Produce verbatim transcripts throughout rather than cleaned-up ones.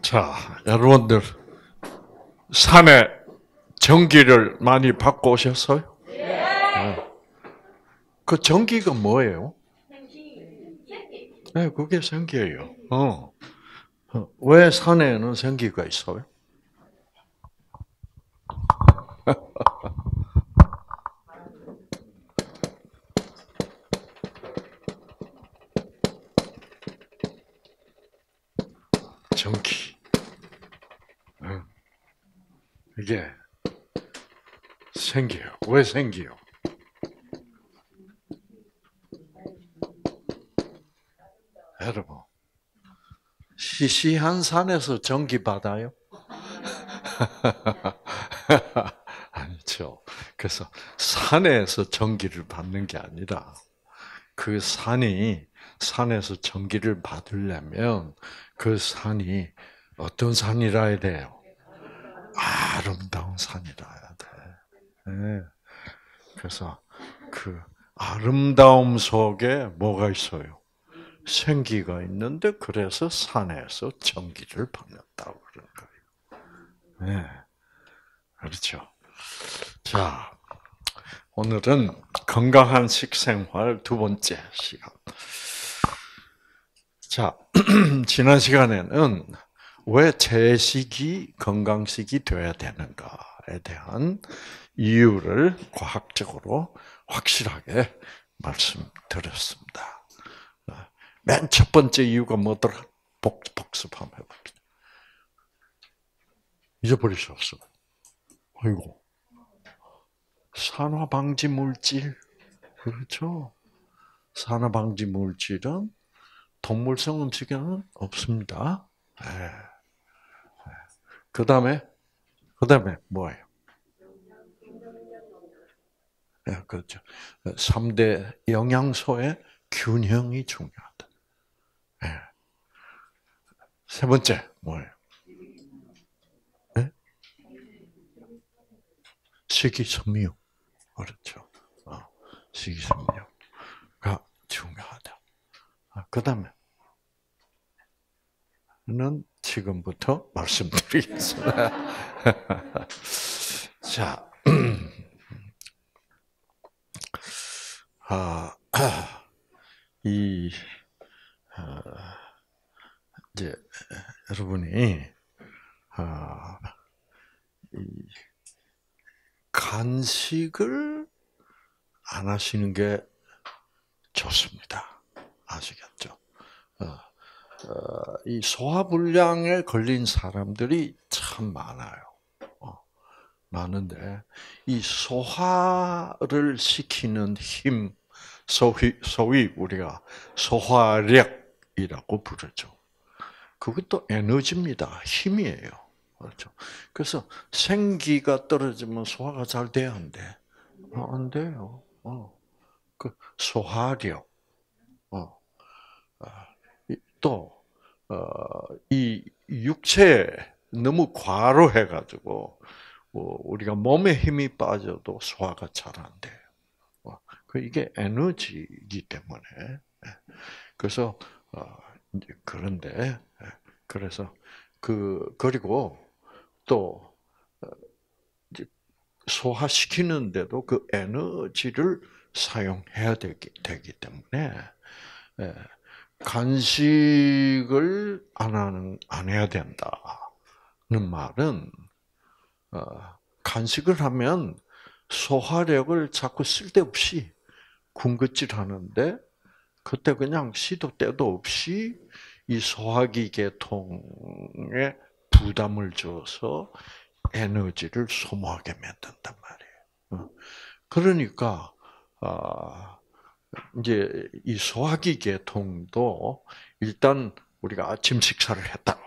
자, 여러분들 산에 전기를 많이 받고 오셨어요? 네. 그 전기가 뭐예요? 네, 그게 전기예요. 어. 어. 왜 산에는 전기가 있어요? 전기. 어. 이게 생겨요. 왜 생겨요? 여러분, 시시한 산에서 전기 받아요? 아니죠. 그래서 산에서 전기를 받는 게 아니라 그 산이 산에서 전기를 받으려면 그 산이 어떤 산이라 해야 돼요? 아름다운 산이라 해야 돼. 네. 그래서 그 아름다움 속에 뭐가 있어요? 생기가 있는데 그래서 산에서 전기를 받는다고 그런 거예요. 네. 그렇죠. 자, 오늘은 건강한 식생활 두 번째 시간. 자, 지난 시간에는 왜 채식이 건강식이 되어야 되는가에 대한 이유를 과학적으로 확실하게 말씀드렸습니다. 맨 첫 번째 이유가 뭐더라? 복, 복습 한번 해봅시다. 잊어버리셨어. 아이고. 산화방지 물질. 그렇죠. 산화방지 물질은 동물성 음식에는 없습니다. 네. 그 다음에, 그 다음에 뭐예요? 네, 그렇죠. 삼 대 영양소의 균형이 중요하다. 네. 세 번째, 뭐예요? 네? 식이섬유. 그렇죠. 어, 식이섬유가 중요하다. 그 다음에, 는 지금부터 말씀드리겠습니다. 자, 아, 이, 아, 이제, 여러분이, 아, 이, 간식을 안 하시는 게 좋습니다. 아시겠죠? 어, 어, 이 소화불량에 걸린 사람들이 참 많아요. 어, 많은데, 이 소화를 시키는 힘, 소위, 소위 우리가 소화력이라고 부르죠. 그것도 에너지입니다. 힘이에요. 그렇죠. 그래서 생기가 떨어지면 소화가 잘 돼야 안 돼? 어, 안 돼요. 어. 그 소화력. 어. 또, 어, 이 육체에 너무 과로해가지고, 우리가 몸에 힘이 빠져도 소화가 잘 안 돼요. 그 이게 에너지이기 때문에. 그래서, 어, 그런데, 그래서, 그, 그리고 또, 소화시키는데도 그 에너지를 사용해야 되기, 되기 때문에, 간식을 안 하는, 안 해야 된다는 말은, 어, 간식을 하면 소화력을 자꾸 쓸데없이 군것질 하는데, 그때 그냥 시도 때도 없이 이 소화기 계통에 부담을 줘서 에너지를 소모하게 만든단 말이에요. 그러니까, 아, 이제 이 소화기 계통도 일단 우리가 아침 식사를 했다.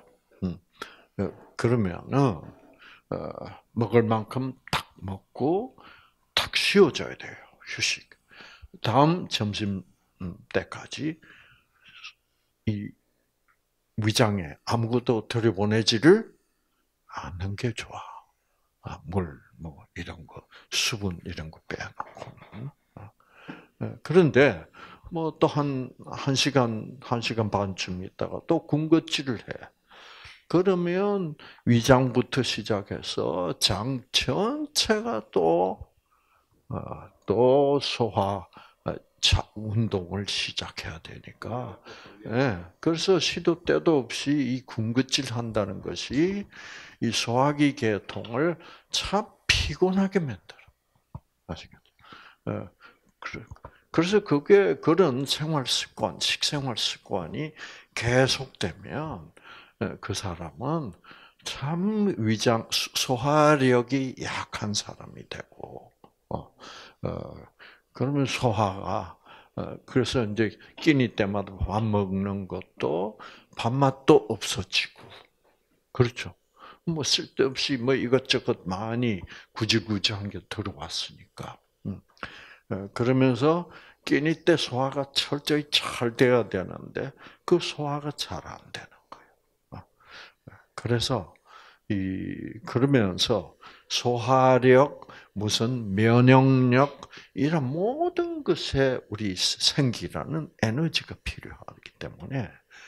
그러면은 먹을 만큼 딱 먹고 딱 쉬어줘야 돼요. 휴식. 다음 점심 때까지 이 위장에 아무것도 들여보내지를 않는 게 좋아. 아, 물, 뭐 이런 거, 수분 이런 거 빼놓고. 그런데 뭐 또 한 한 시간 한 시간 반쯤 있다가 또 군것질을 해. 그러면 위장부터 시작해서 장 전체가 또, 어, 또 소화 자, 운동을 시작해야 되니까. 예. 그래서 시도 때도 없이 이 군것질 한다는 것이 이 소화기 계통을 참 피곤하게 만들어. 아시겠죠? 예. 그래서 그게 그런 생활 습관, 식생활 습관이 계속되면 그 사람은 참 위장 소화력이 약한 사람이 되고, 어, 어, 그러면 소화가 어, 그래서 이제 끼니 때마다 밥 먹는 것도 밥맛도 없어지고, 그렇죠. 뭐 쓸데없이 뭐 이것저것 많이 구질구질한 게 들어왔으니까. 음. 어, 그러면서 끼니 때 소화가 철저히 잘 돼야 되는데 그 소화가 잘 안 되는 거예요. 어. 그래서 이 그러면서 소화력, 무슨 면역력 이런 모든 것에 우리 생기라는 에너지가 필요하기 때문에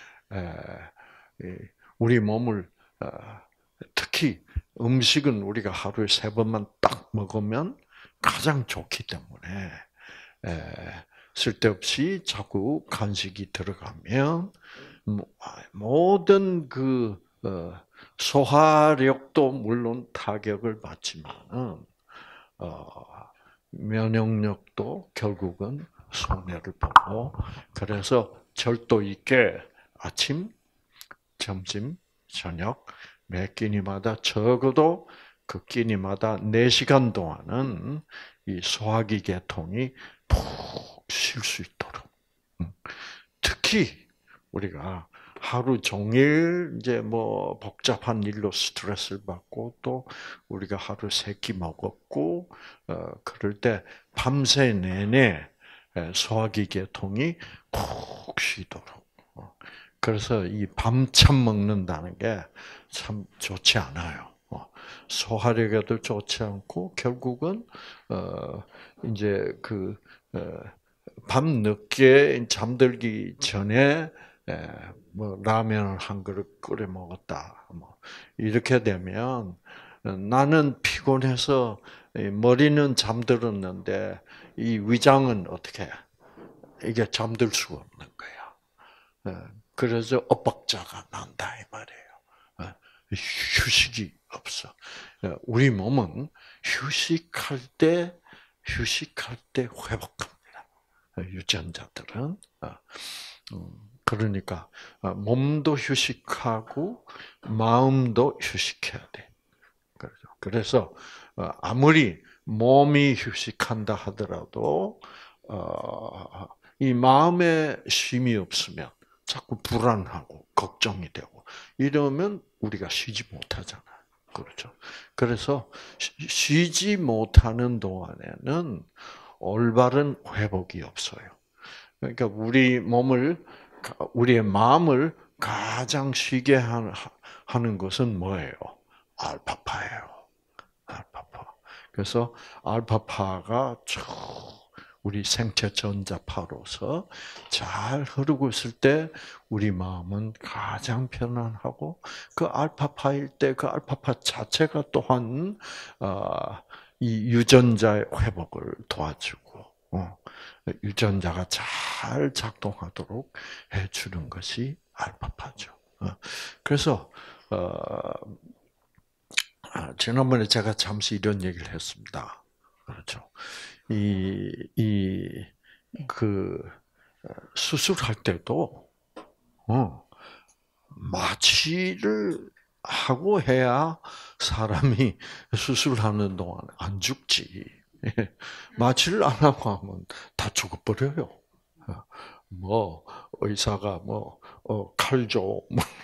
우리 몸을 특히 음식은 우리가 하루에 세 번만 딱 먹으면 가장 좋기 때문에 쓸데없이 자꾸 간식이 들어가면 모든 그 소화력도 물론 타격을 받지만은 면역력도 결국은 손해를 보고 그래서 절도 있게 아침, 점심, 저녁 매 끼니마다 적어도 그 끼니마다 네 시간 동안은 이 소화기 계통이 푹 쉴 수 있도록. 특히 우리가 하루 종일 이제 뭐 복잡한 일로 스트레스를 받고 또 우리가 하루 세 끼 먹었고 어 그럴 때 밤새 내내 소화기 계통이 푹 쉬도록. 그래서 이 밤참 먹는다는 게 참 좋지 않아요. 소화력에도 좋지 않고 결국은 어 이제 그 밤 늦게 잠들기 전에 뭐 라면을 한 그릇 끓여 먹었다. 뭐 이렇게 되면 나는 피곤해서 머리는 잠들었는데 이 위장은 어떻게 이게 잠들 수가 없는 거야. 그래서 엇박자가 난다 이 말이에요. 휴식이 없어. 우리 몸은 휴식할 때 휴식할 때 회복합니다. 유전자들은 그러니까 몸도 휴식하고 마음도 휴식해야 돼. 그래서 아무리 몸이 휴식한다 하더라도 이 마음에 쉼이 없으면 자꾸 불안하고 걱정이 되고 이러면 우리가 쉬지 못하잖아요. 그렇죠. 그래서 쉬지 못하는 동안에는 올바른 회복이 없어요. 그러니까 우리 몸을, 우리의 마음을 가장 쉬게 하는 것은 뭐예요? 알파파예요. 알파파. 그래서 알파파가 쭉 우리 생체 전자파로서 잘 흐르고 있을 때 우리 마음은 가장 편안하고 그 알파파일 때 그 알파파 자체가 또한 이 유전자의 회복을 도와주고 유전자가 잘 작동하도록 해주는 것이 알파파죠. 그래서 지난번에 제가 잠시 이런 얘기를 했습니다. 그렇죠. 이, 이, 그, 수술할 때도, 어, 마취를 하고 해야 사람이 수술하는 동안 안 죽지. 마취를 안 하고 하면 다 죽어버려요. 뭐, 의사가 뭐, 어, 칼 줘.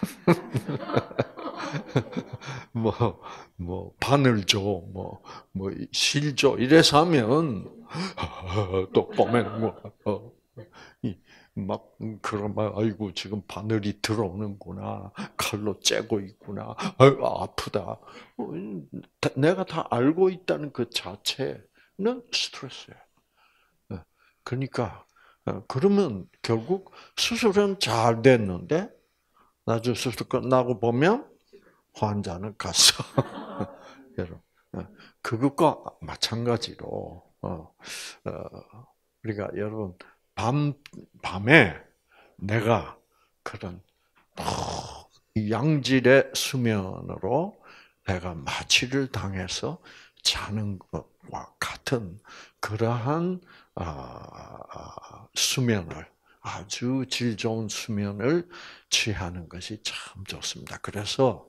뭐, 뭐, 바늘 줘, 뭐, 뭐, 실 줘. 이래서 하면, 또 뽀매는 거야. 어. 막, 그런 말, 아이고, 지금 바늘이 들어오는구나. 칼로 째고 있구나. 아이고, 아프다. 내가 다 알고 있다는 그 자체는 스트레스예요. 그러니까, 그러면 결국 수술은 잘 됐는데, 나중에 수술 끝나고 보면, 환자는 가서 여러분 그것과 마찬가지로 어, 어, 우리가 여러분 밤 밤에 내가 그런 양질의 수면으로 내가 마취를 당해서 자는 것과 같은 그러한 수면을 아주 질 좋은 수면을 취하는 것이 참 좋습니다. 그래서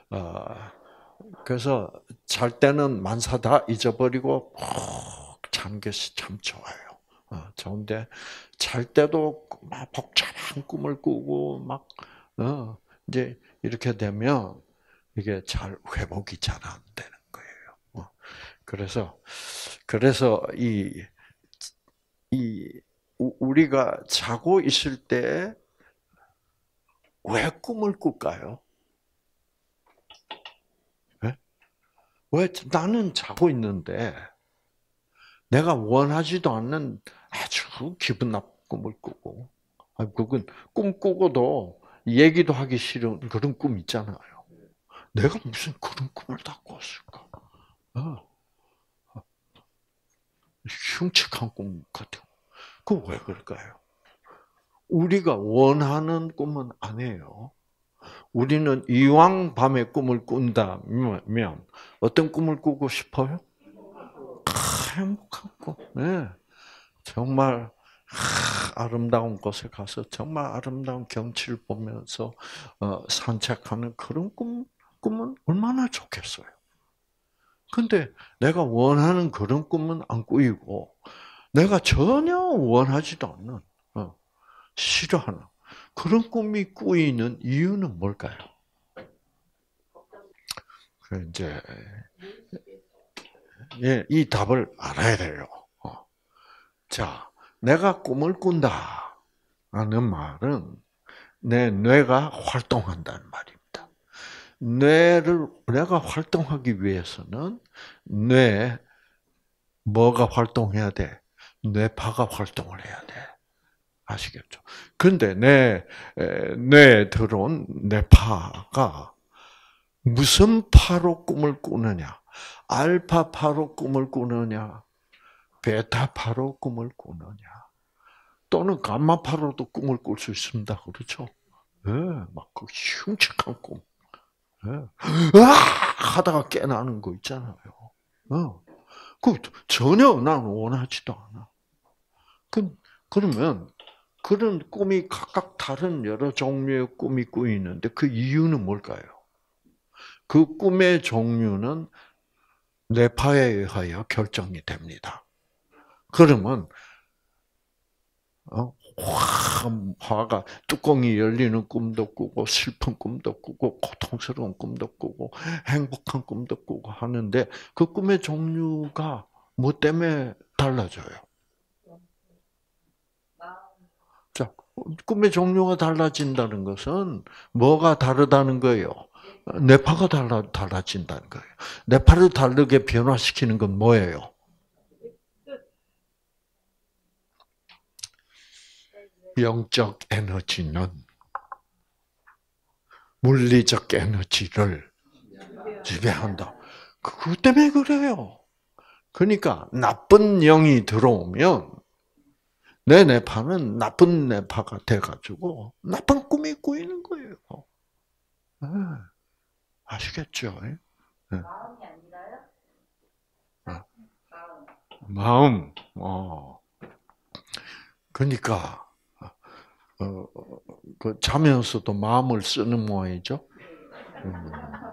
그래서 잘 때는 만사 다 잊어버리고 푹 자는 것이 참 좋아요. 어, 좋은데 잘 때도 막 복잡한 꿈을 꾸고 막 어, 이제 이렇게 되면 이게 잘 회복이 잘 안 되는 거예요. 어, 그래서 그래서 이, 이 우리가 자고 있을 때 왜 꿈을 꿀까요? 네? 왜 나는 자고 있는데 내가 원하지도 않는 아주 기분 나쁜 꿈을 꾸고, 아, 그건 꿈 꾸고도 얘기도 하기 싫은 그런 꿈 있잖아요. 내가 무슨 그런 꿈을 다 꿨을까? 어, 흉측한 꿈 같은. 그 왜 그럴까요? 우리가 원하는 꿈은 아니에요. 우리는 이왕 밤에 꿈을 꾼다면 어떤 꿈을 꾸고 싶어요? 행복한 꿈. 네. 정말 아름다운 곳에 가서 정말 아름다운 경치를 보면서 산책하는 그런 꿈, 꿈은 얼마나 좋겠어요. 근데 내가 원하는 그런 꿈은 안 꾸이고 내가 전혀 원하지도 않는 싫어하는 그런 꿈이 꾸이는 이유는 뭘까요? 그 이제 예, 이 답을 알아야 돼요. 자, 내가 꿈을 꾼다라는 말은 내 뇌가 활동한다는 말입니다. 뇌를 내가 활동하기 위해서는 뇌 뭐가 활동해야 돼? 뇌파가 활동을 해야 돼. 아시겠죠? 근데 내 뇌에 들어온 뇌파가 무슨 파로 꿈을 꾸느냐? 알파파로 꿈을 꾸느냐? 베타파로 꿈을 꾸느냐? 또는 감마파로도 꿈을 꿀 수 있습니다. 그렇죠? 예, 막그 흉측한 꿈. 예. 아! 하다가 깨나는 거 있잖아요. 어. 그 전혀 난 원하지도 않아. 그 그러면 그런 꿈이 각각 다른 여러 종류의 꿈이 꾸이는데 그 이유는 뭘까요? 그 꿈의 종류는 뇌파에 의하여 결정이 됩니다. 그러면 어, 화가 뚜껑이 열리는 꿈도 꾸고 슬픈 꿈도 꾸고 고통스러운 꿈도 꾸고 행복한 꿈도 꾸고 하는데 그 꿈의 종류가 뭐 때문에 달라져요? 자, 꿈의 종류가 달라진다는 것은 뭐가 다르다는 거예요? 뇌파가 달라, 달라진다는 거예요. 뇌파를 다르게 변화시키는 건 뭐예요? 영적 에너지는 물리적 에너지를 지배한다. 그것 때문에 그래요. 그러니까 나쁜 영이 들어오면 내 뇌파는 나쁜 뇌파가 돼가지고 나쁜 꿈이 꾸이는 거예요. 네. 아시겠죠? 네. 마음이 아니라요? 네. 마음. 마음. 어. 그러니까 어, 그 자면서도 마음을 쓰는 모양이죠. 음.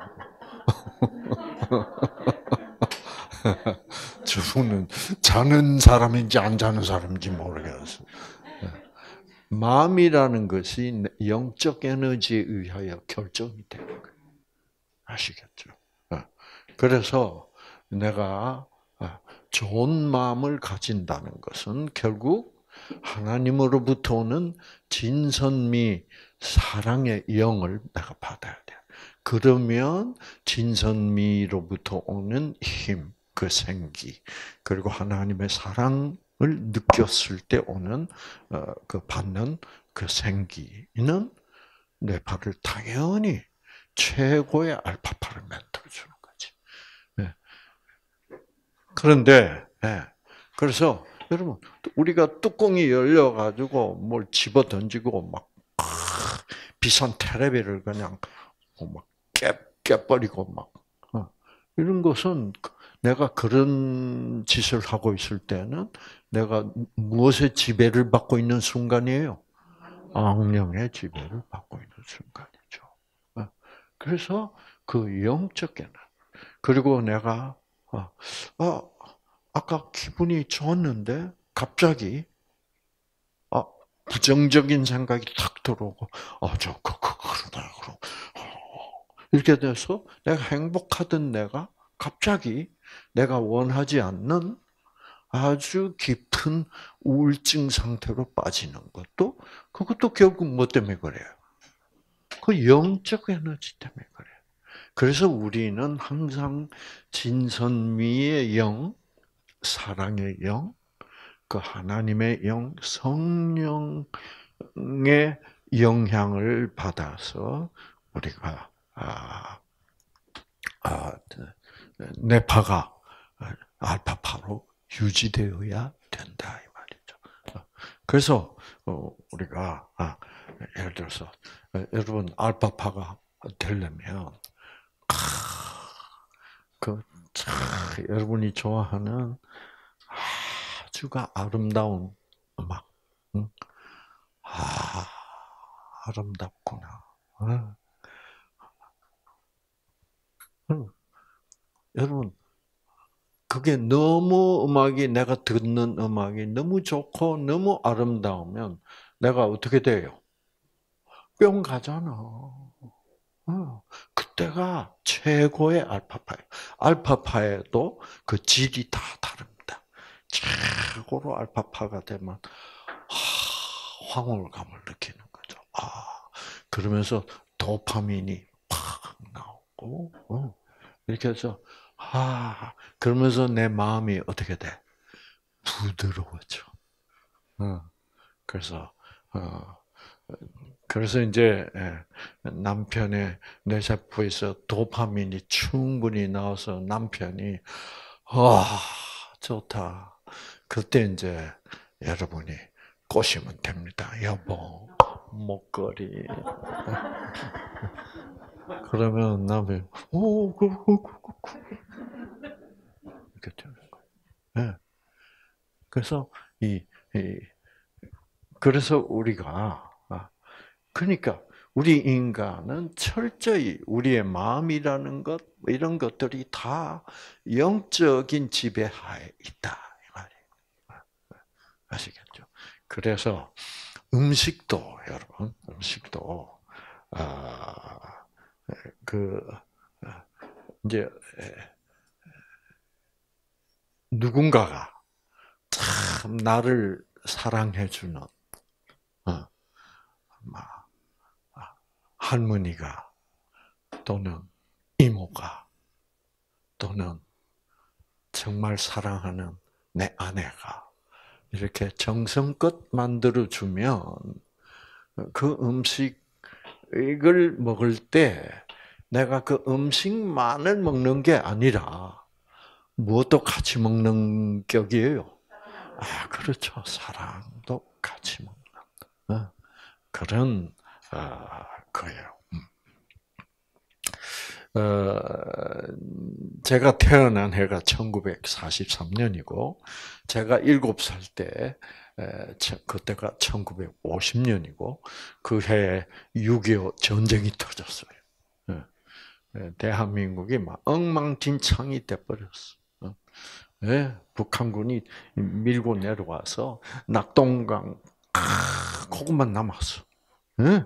저분은 자는 사람인지 안 자는 사람인지 모르겠어요. 마음이라는 것이 영적 에너지에 의하여 결정이 되는 거예요. 아시겠죠? 그래서 내가 좋은 마음을 가진다는 것은 결국 하나님으로부터 오는 진선미 사랑의 영을 내가 받아야 돼. 그러면 진선미로부터 오는 힘, 그 생기, 그리고 하나님의 사랑을 느꼈을 때 오는 그 받는 그 생기는 뇌파를 당연히 최고의 알파파를 만들어 주는 거지. 예. 그런데 예. 그래서 여러분 우리가 뚜껑이 열려 가지고 뭘 집어 던지고 막 비싼 테레비를 그냥 막 깨, 깨버리고 막 어. 이런 것은 내가 그런 짓을 하고 있을 때는 내가 무엇의 지배를 받고 있는 순간이에요? 악령의 지배를 받고 있는 순간이죠. 어. 그래서 그 영적 에너지. 그리고 내가 어, 어, 아까 기분이 좋았는데 갑자기 아, 부정적인 생각이 탁 들어오고, 아, 저, 그, 그, 그러다, 그러 이렇게 돼서 내가 행복하던 내가 갑자기 내가 원하지 않는 아주 깊은 우울증 상태로 빠지는 것도, 그것도 결국 뭐 때문에 그래요? 그 영적 에너지 때문에 그래요. 그래서 우리는 항상 진선미의 영, 사랑의 영, 그 하나님의 영, 성령의 영향을 받아서 우리가 아, 아, 뇌파가 알파파로 유지되어야 된다 이 말이죠. 그래서 우리가 아, 예를 들어서 여러분 알파파가 되려면 그 여러분이 좋아하는 아주가 아름다운 음악, 응? 아 아름답구나. 응. 응. 여러분 그게 너무 음악이 내가 듣는 음악이 너무 좋고 너무 아름다우면 내가 어떻게 돼요? 뿅 가잖아. 어, 그때가 최고의 알파파예요. 알파파에도 그 질이 다 다릅니다. 최고로 알파파가 되면 하, 황홀감을 느끼는 거죠. 아, 그러면서 도파민이 팍 나오고 어, 이렇게 해서 아, 그러면서 내 마음이 어떻게 돼? 부드러워져. 어, 그래서 어, 그래서 이제 예, 남편의 뇌세포에서 도파민이 충분히 나와서 남편이 와 좋다. 그때 이제 여러분이 꼬시면 됩니다. 여보 목걸이. 그러면 남편이 오 그, 그, 그, 그, 그. 이렇게 되는 거예요. 예. 그래서 이, 이 그래서 우리가 아, 그러니까 우리 인간은 철저히 우리의 마음이라는 것 이런 것들이 다 영적인 지배하에 있다 이 말이에요. 아시겠죠? 그래서 음식도 여러분 음식도 아그 이제 누군가가 참 나를 사랑해주는 어, 할머니가 또는 이모가 또는 정말 사랑하는 내 아내가 이렇게 정성껏 만들어주면 그 음식을 먹을 때 내가 그 음식만을 먹는 게 아니라 무엇도 같이 먹는 격이에요. 아, 그렇죠. 사랑도 같이 먹는 그런 거예요. 어, 제가 태어난 해가 천구백사십삼 년이고, 제가 일곱 살 때, 그때가 천구백오십 년이고, 그 해에 육이오 전쟁이 터졌어요. 대한민국이 막 엉망진창이 돼버렸어. 네, 북한군이 밀고 내려와서 낙동강 그것만 남았어. 네?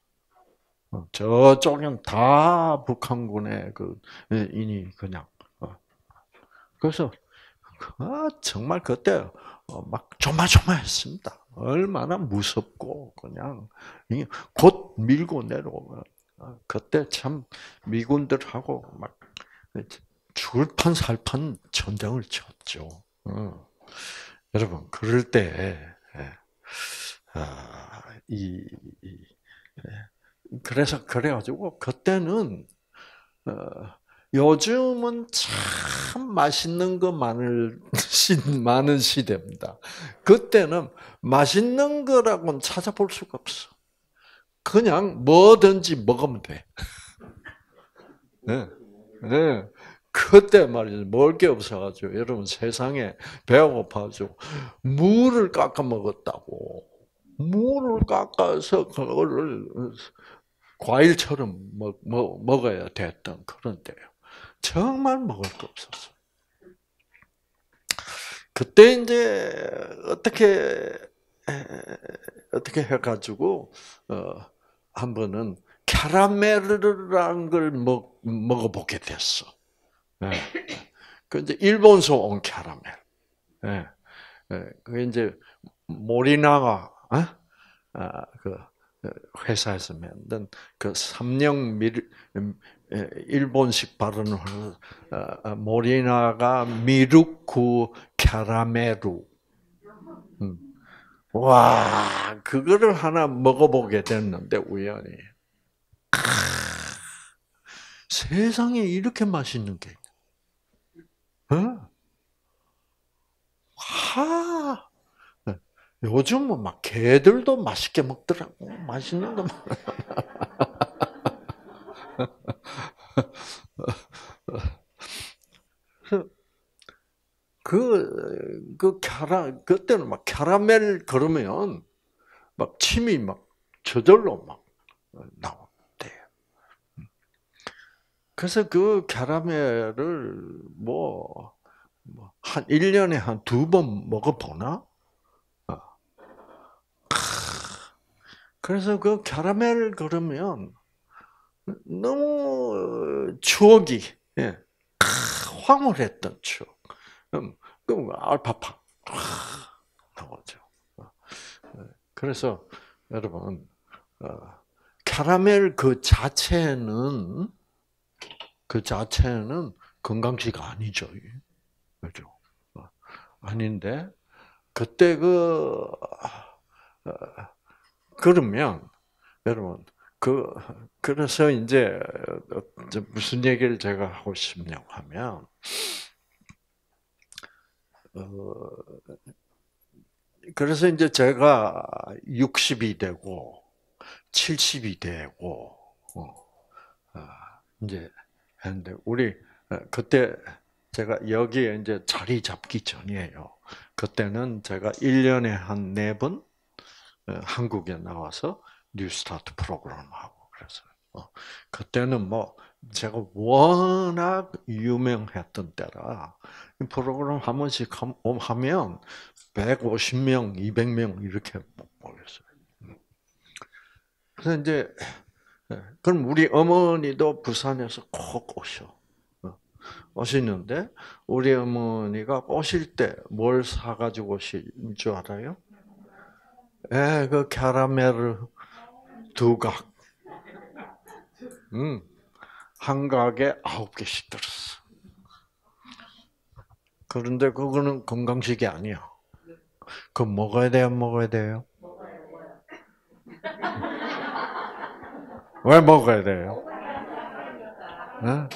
저쪽은 다 북한군의 그 인이 그냥. 그래서 아, 정말 그때 막 조마조마했습니다. 얼마나 무섭고 그냥 곧 밀고 내려오면 그때 참 미군들하고 막 죽을 판 살 판 전쟁을 쳤죠. 어. 여러분 그럴 때 아, 이, 이 그래서 그래가지고 그때는 어, 요즘은 참 맛있는 거 많을, 시, 많은 시대입니다. 그때는 맛있는 거라고는 찾아볼 수가 없어. 그냥 뭐든지 먹으면 돼. 네. 네. 그때 말이죠. 먹을 게 없어가지고, 여러분 세상에 배가 고파가지고, 물을 깎아 먹었다고. 물을 깎아서 그거를 과일처럼 먹, 먹, 먹어야 됐던 그런 때예요. 정말 먹을 게 없었어. 그때 이제 어떻게 어떻게 해가지고 어, 한 번은 캐러멜이라는 걸 먹, 먹어보게 됐어. 예. 그 이제 일본에서 온 캐러멜. 예. 예. 그 이제 모리나가 어? 아, 그 회사에서 만든 그 삼령 밀 일본식 발음을 하는 모리나가 미루쿠 캐러멜루. 음. 와, 그거를 하나 먹어보게 됐는데 우연히 세상에 이렇게 맛있는 게, 어? 하, 요즘은 막 개들도 맛있게 먹더라고. 맛있는 거. 그, 그 캐러, 그때는 막 캐러멜 그러면 막 침이 막 저절로 막 나온대요. 그래서 그 캐러멜을 뭐, 뭐 한 일 년에 한 두 번 먹어보나? 어. 그래서 그 캐러멜 그러면 너무 추억이, 예, 황홀했던 추억. 음, 그럼 알파파 나오죠. 그래서 여러분, 어, 캐러멜 그 자체는 그 자체는 건강식 아니죠, 그죠? 어, 아닌데 그때 그 어, 그러면 여러분 그 그래서 이제 무슨 얘기를 제가 하고 싶냐고 하면 어, 그래서 이제 제가 육십이 되고 칠십이 되고 어, 아, 이제 했는데 우리 어, 그때 제가 여기에 이제 자리 잡기 전이에요. 그때는 제가 일 년에 한 네 번 한국에 나와서 뉴스타트 프로그램하고 그래서 어, 그때는 뭐 제가 워낙 유명했던 때라 프로그램 한 번씩 하면 백오십 명, 이백 명 이렇게 모였어요. 그래서 이제 그럼 우리 어머니도 부산에서 꼭 오셔. 어, 오시는데 우리 어머니가 오실 때 뭘 사가지고 오실 줄 알아요? 예, 그 캐러멜을 두 각, 음, 한 각에 아홉 개씩 들었어. 그런데 그거는 건강식이 아니야. 그거 먹어야 돼요, 먹어야 돼요? 왜 먹어야 돼요? 네?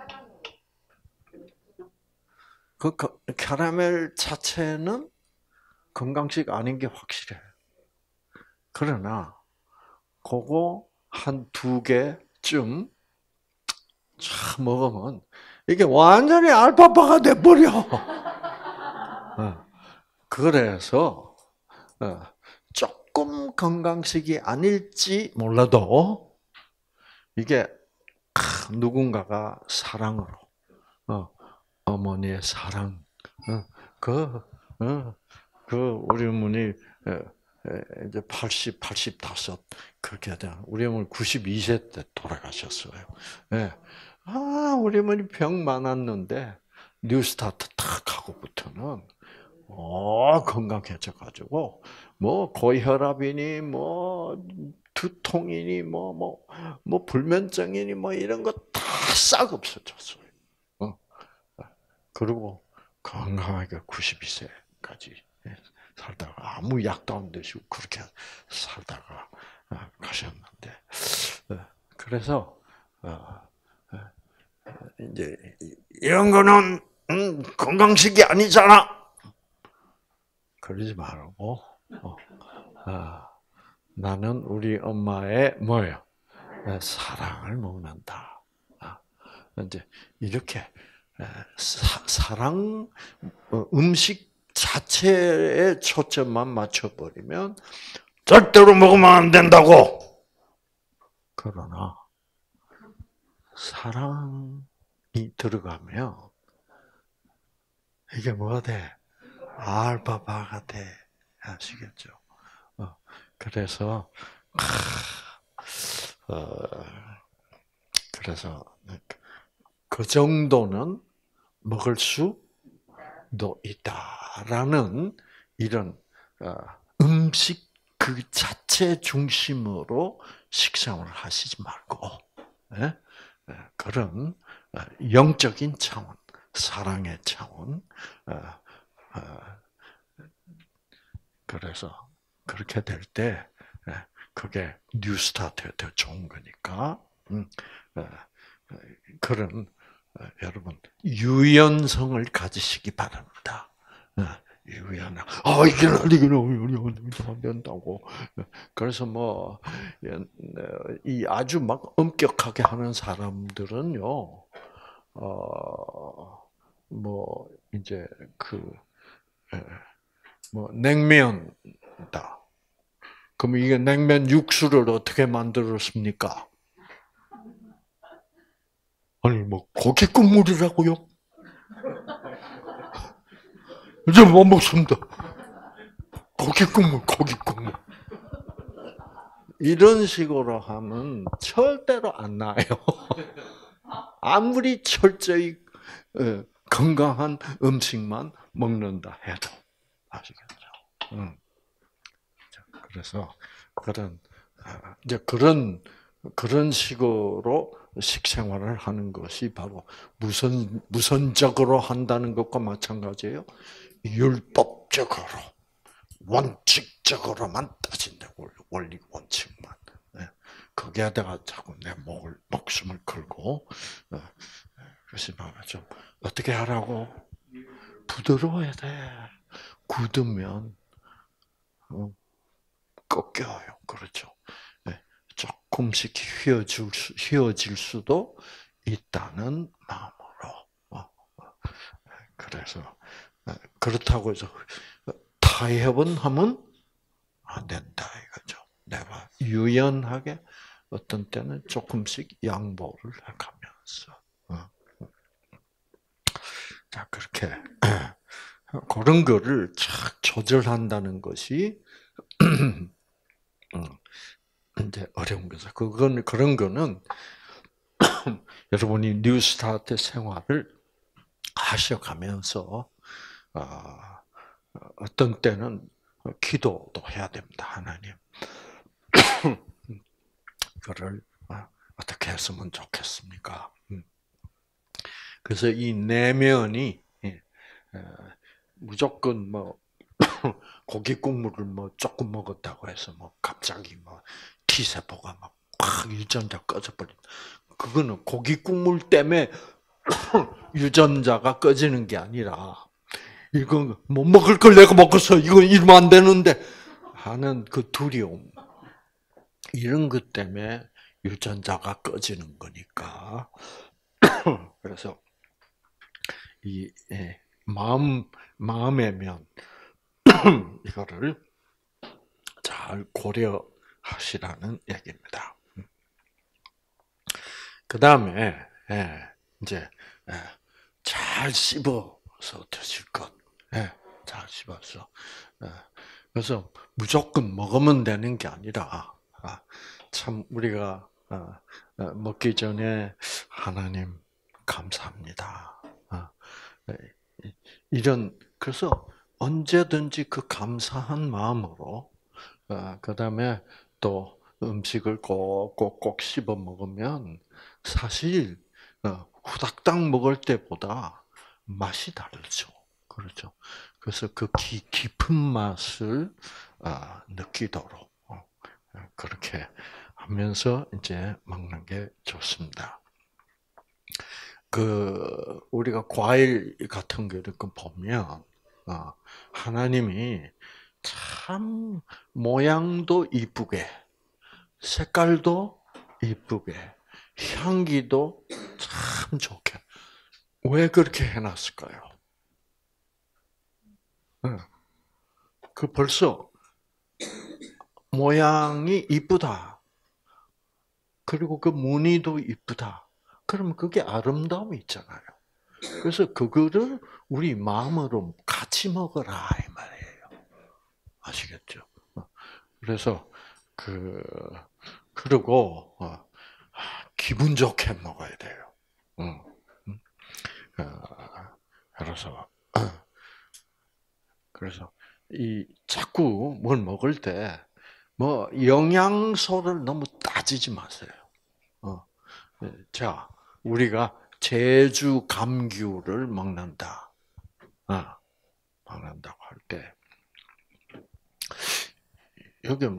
그 캐러멜 자체는 건강식 아닌 게 확실해. 그러나 그거 한 두 개쯤 쫙 먹으면 이게 완전히 알파파가 돼버려. 어, 그래서 어, 조금 건강식이 아닐지 몰라도 이게 누군가가 사랑으로 어, 어머니의 사랑 어, 그, 어, 그 우리 어머니 이제 팔십, 팔십오 그렇게 돼. 우리 어머니 구십이 세 때 돌아가셨어요. 예. 아, 우리 어머니 병 많았는데 뉴스타트 탁 하고부터는 어, 건강해져 가지고 뭐 고혈압이니 뭐 두통이니 뭐 뭐 뭐 불면증이니 뭐 이런 거 다 싹 없어졌어요. 어. 그리고 건강하게 구십이 세까지 살다가 아무 약도 안 드시고 그렇게 살다가 가셨는데 그래서 이제 이런 거는 음, 건강식이 아니잖아. 그러지 말고 어, 아, 나는 우리 엄마의 뭐예요? 사랑을 먹는다. 아, 이제 이렇게 사, 사랑 음식 자체에 초점만 맞춰버리면 절대로 먹으면 안 된다고. 그러나 사랑이 들어가면 이게 뭐가 돼? 알바바가 돼. 아시겠죠? 어, 그래서 어, 그래서 그 정도는 먹을 수도 있다라는 이런 음식 그 자체 중심으로 식생활을 하시지 말고 그런 영적인 차원, 사랑의 차원. 그래서 그렇게 될 때 그게 뉴스타트에 더 좋은 거니까. 그런 여러분 유연성을 가지시기 바랍니다. 유연. 아 이게 이게 안 된다고. 그래서 뭐 이 아주 막 엄격하게 하는 사람들은요. 어뭐 이제 그 뭐 냉면다. 그럼 이게 냉면 육수를 어떻게 만들었습니까? 아니 뭐 고기 국물이라고요? 이제 못 먹습니다. 고기 국물, 고기 국물. 이런 식으로 하면 절대로 안 나요. 아무리 철저히 건강한 음식만 먹는다 해도 아시겠죠? 음. 그래서 그런 이제 그런 그런 식으로 식생활을 하는 것이 바로 무선 무선적으로 한다는 것과 마찬가지예요. 율법적으로 원칙적으로만 따진다. 원리 원칙만. 거기에다가 자꾸 내 목을 목숨을 걸고 그래서 좀 어떻게 하라고 부드러워야 돼. 굳으면 꺾여요. 그렇죠. 조금씩 휘어질, 수, 휘어질 수도 있다는 마음으로. 그래서 그렇다고 해서 타협은 하면 안 된다 이거죠. 내가 유연하게 어떤 때는 조금씩 양보를 해가면서. 자 그렇게 그런 거를 착 조절한다는 것이 이제 어려운 거죠. 그건 그런 거는 여러분이 뉴스타트 생활을 하셔가면서 어떤 때는 기도도 해야 됩니다. 하나님, 그를 어떻게 했으면 좋겠습니까? 그래서 이 내면이 무조건 뭐 고기 국물을 뭐 조금 먹었다고 해서 뭐 갑자기 뭐 T 세포가 막 확 유전자 꺼져버린. 그거는 고기 국물 때문에 유전자가 꺼지는 게 아니라 이건 못 먹을 걸 내가 먹었어. 이건 이러면 안 되는데 하는 그 두려움. 이런 것 때문에 유전자가 꺼지는 거니까. 그래서 이 마음 마음의 면 이거를 잘 고려하시라는 얘기입니다. 그 다음에 이제 잘 씹어서 드실 것, 잘 씹어서. 그래서 무조건 먹으면 되는 게 아니라 참 우리가 먹기 전에 하나님 감사합니다. 이런 그래서 언제든지 그 감사한 마음으로 그 다음에 또 음식을 꼭꼭꼭 씹어 먹으면 사실 후닥닥 먹을 때보다 맛이 다르죠. 그렇죠. 그래서 그 기, 깊은 맛을 느끼도록 그렇게 하면서 이제 먹는 게 좋습니다. 그 우리가 과일 같은 거 이렇게 보면 어, 하나님이 참 모양도 이쁘게, 색깔도 이쁘게, 향기도 참 좋게. 왜 그렇게 해놨을까요? 네. 그 벌써 모양이 이쁘다. 그리고 그 무늬도 이쁘다. 그러면 그게 아름다움이 있잖아요. 그래서 그거를 우리 마음으로 같이 먹어라 이 말이에요. 아시겠죠? 그래서 그 그리고 어, 기분 좋게 먹어야 돼요. 응. 응. 어, 그래서 그래서 이 자꾸 뭘 먹을 때 뭐 영양소를 너무 따지지 마세요. 어. 자, 우리가 제주 감귤을 먹는다. 아, 먹는다고 할 때, 여기,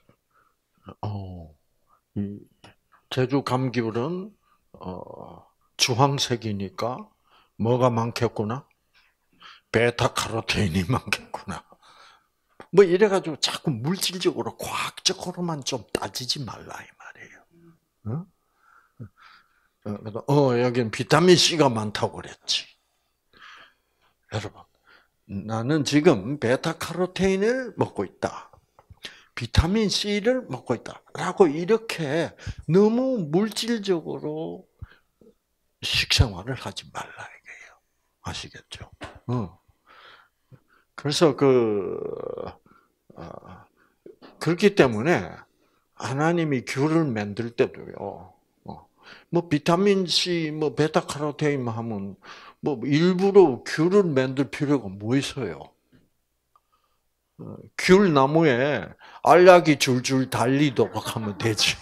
어, 이 제주 감귤은, 어, 주황색이니까 뭐가 많겠구나? 베타카로틴이 많겠구나. 뭐 이래가지고 자꾸 물질적으로, 과학적으로만 좀 따지지 말라, 이 말이에요. 어? 어, 그래서, 어, 여기는 비타민 C가 많다고 그랬지. 여러분, 나는 지금 베타카로틴을 먹고 있다. 비타민 C를 먹고 있다. 라고 이렇게 너무 물질적으로 식생활을 하지 말라 이게요. 아시겠죠? 어. 그래서 그, 어, 그렇기 때문에 하나님이 귤을 만들 때도요. 어, 뭐 비타민 C, 뭐 베타카로틴 하면 뭐 일부러 귤을 만들 필요가 뭐 있어요? 귤 나무에 알약이 줄줄 달리도록 하면 되지.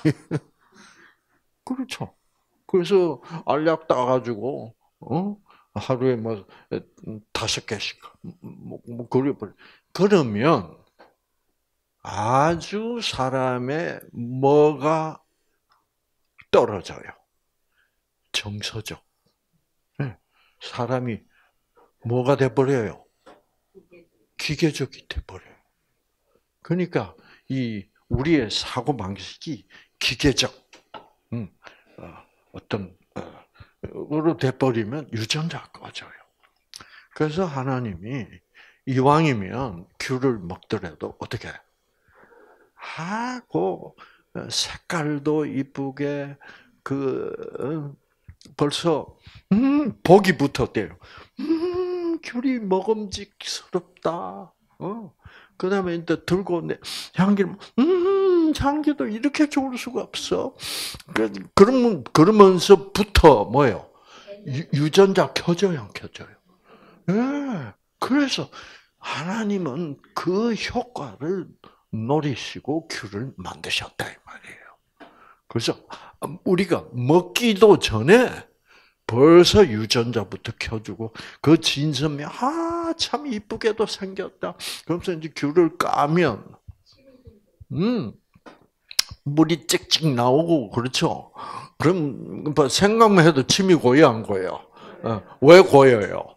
그렇죠. 그래서 알약 따가지고 어 하루에 뭐 다섯 개씩 뭐, 뭐 그래 버려. 그러면 아주 사람의 뭐가 떨어져요. 정서적. 네. 사람이 뭐가 돼 버려요. 기계적이 돼 버려요. 그러니까 이 우리의 사고 방식이 기계적, 음, 어, 어떤 으로 돼버리면 유전자가 꺼져요. 그래서 하나님이 이왕이면 귤을 먹더라도 어떻게 하고 색깔도 이쁘게 그 벌써 음 복이 붙었대요. 음 귤이 먹음직스럽다. 어 그다음에 이제 들고 내 향기를 음 향기도 이렇게 좋을 수가 없어. 그 그러면 그러면서부터 뭐요? 유전자 켜져요, 안 켜져요? 예. 그래서 하나님은 그 효과를 노리시고 귤을 만드셨다 이 말이에요. 그래서 우리가 먹기도 전에 벌써 유전자부터 켜주고 그 진선미 아참 이쁘게도 생겼다. 그러면서 이제 귤을 까면 음 물이 찍찍 나오고 그렇죠. 그럼 뭐 생각만 해도 침이 고여 안 고여? 어, 왜 고여요?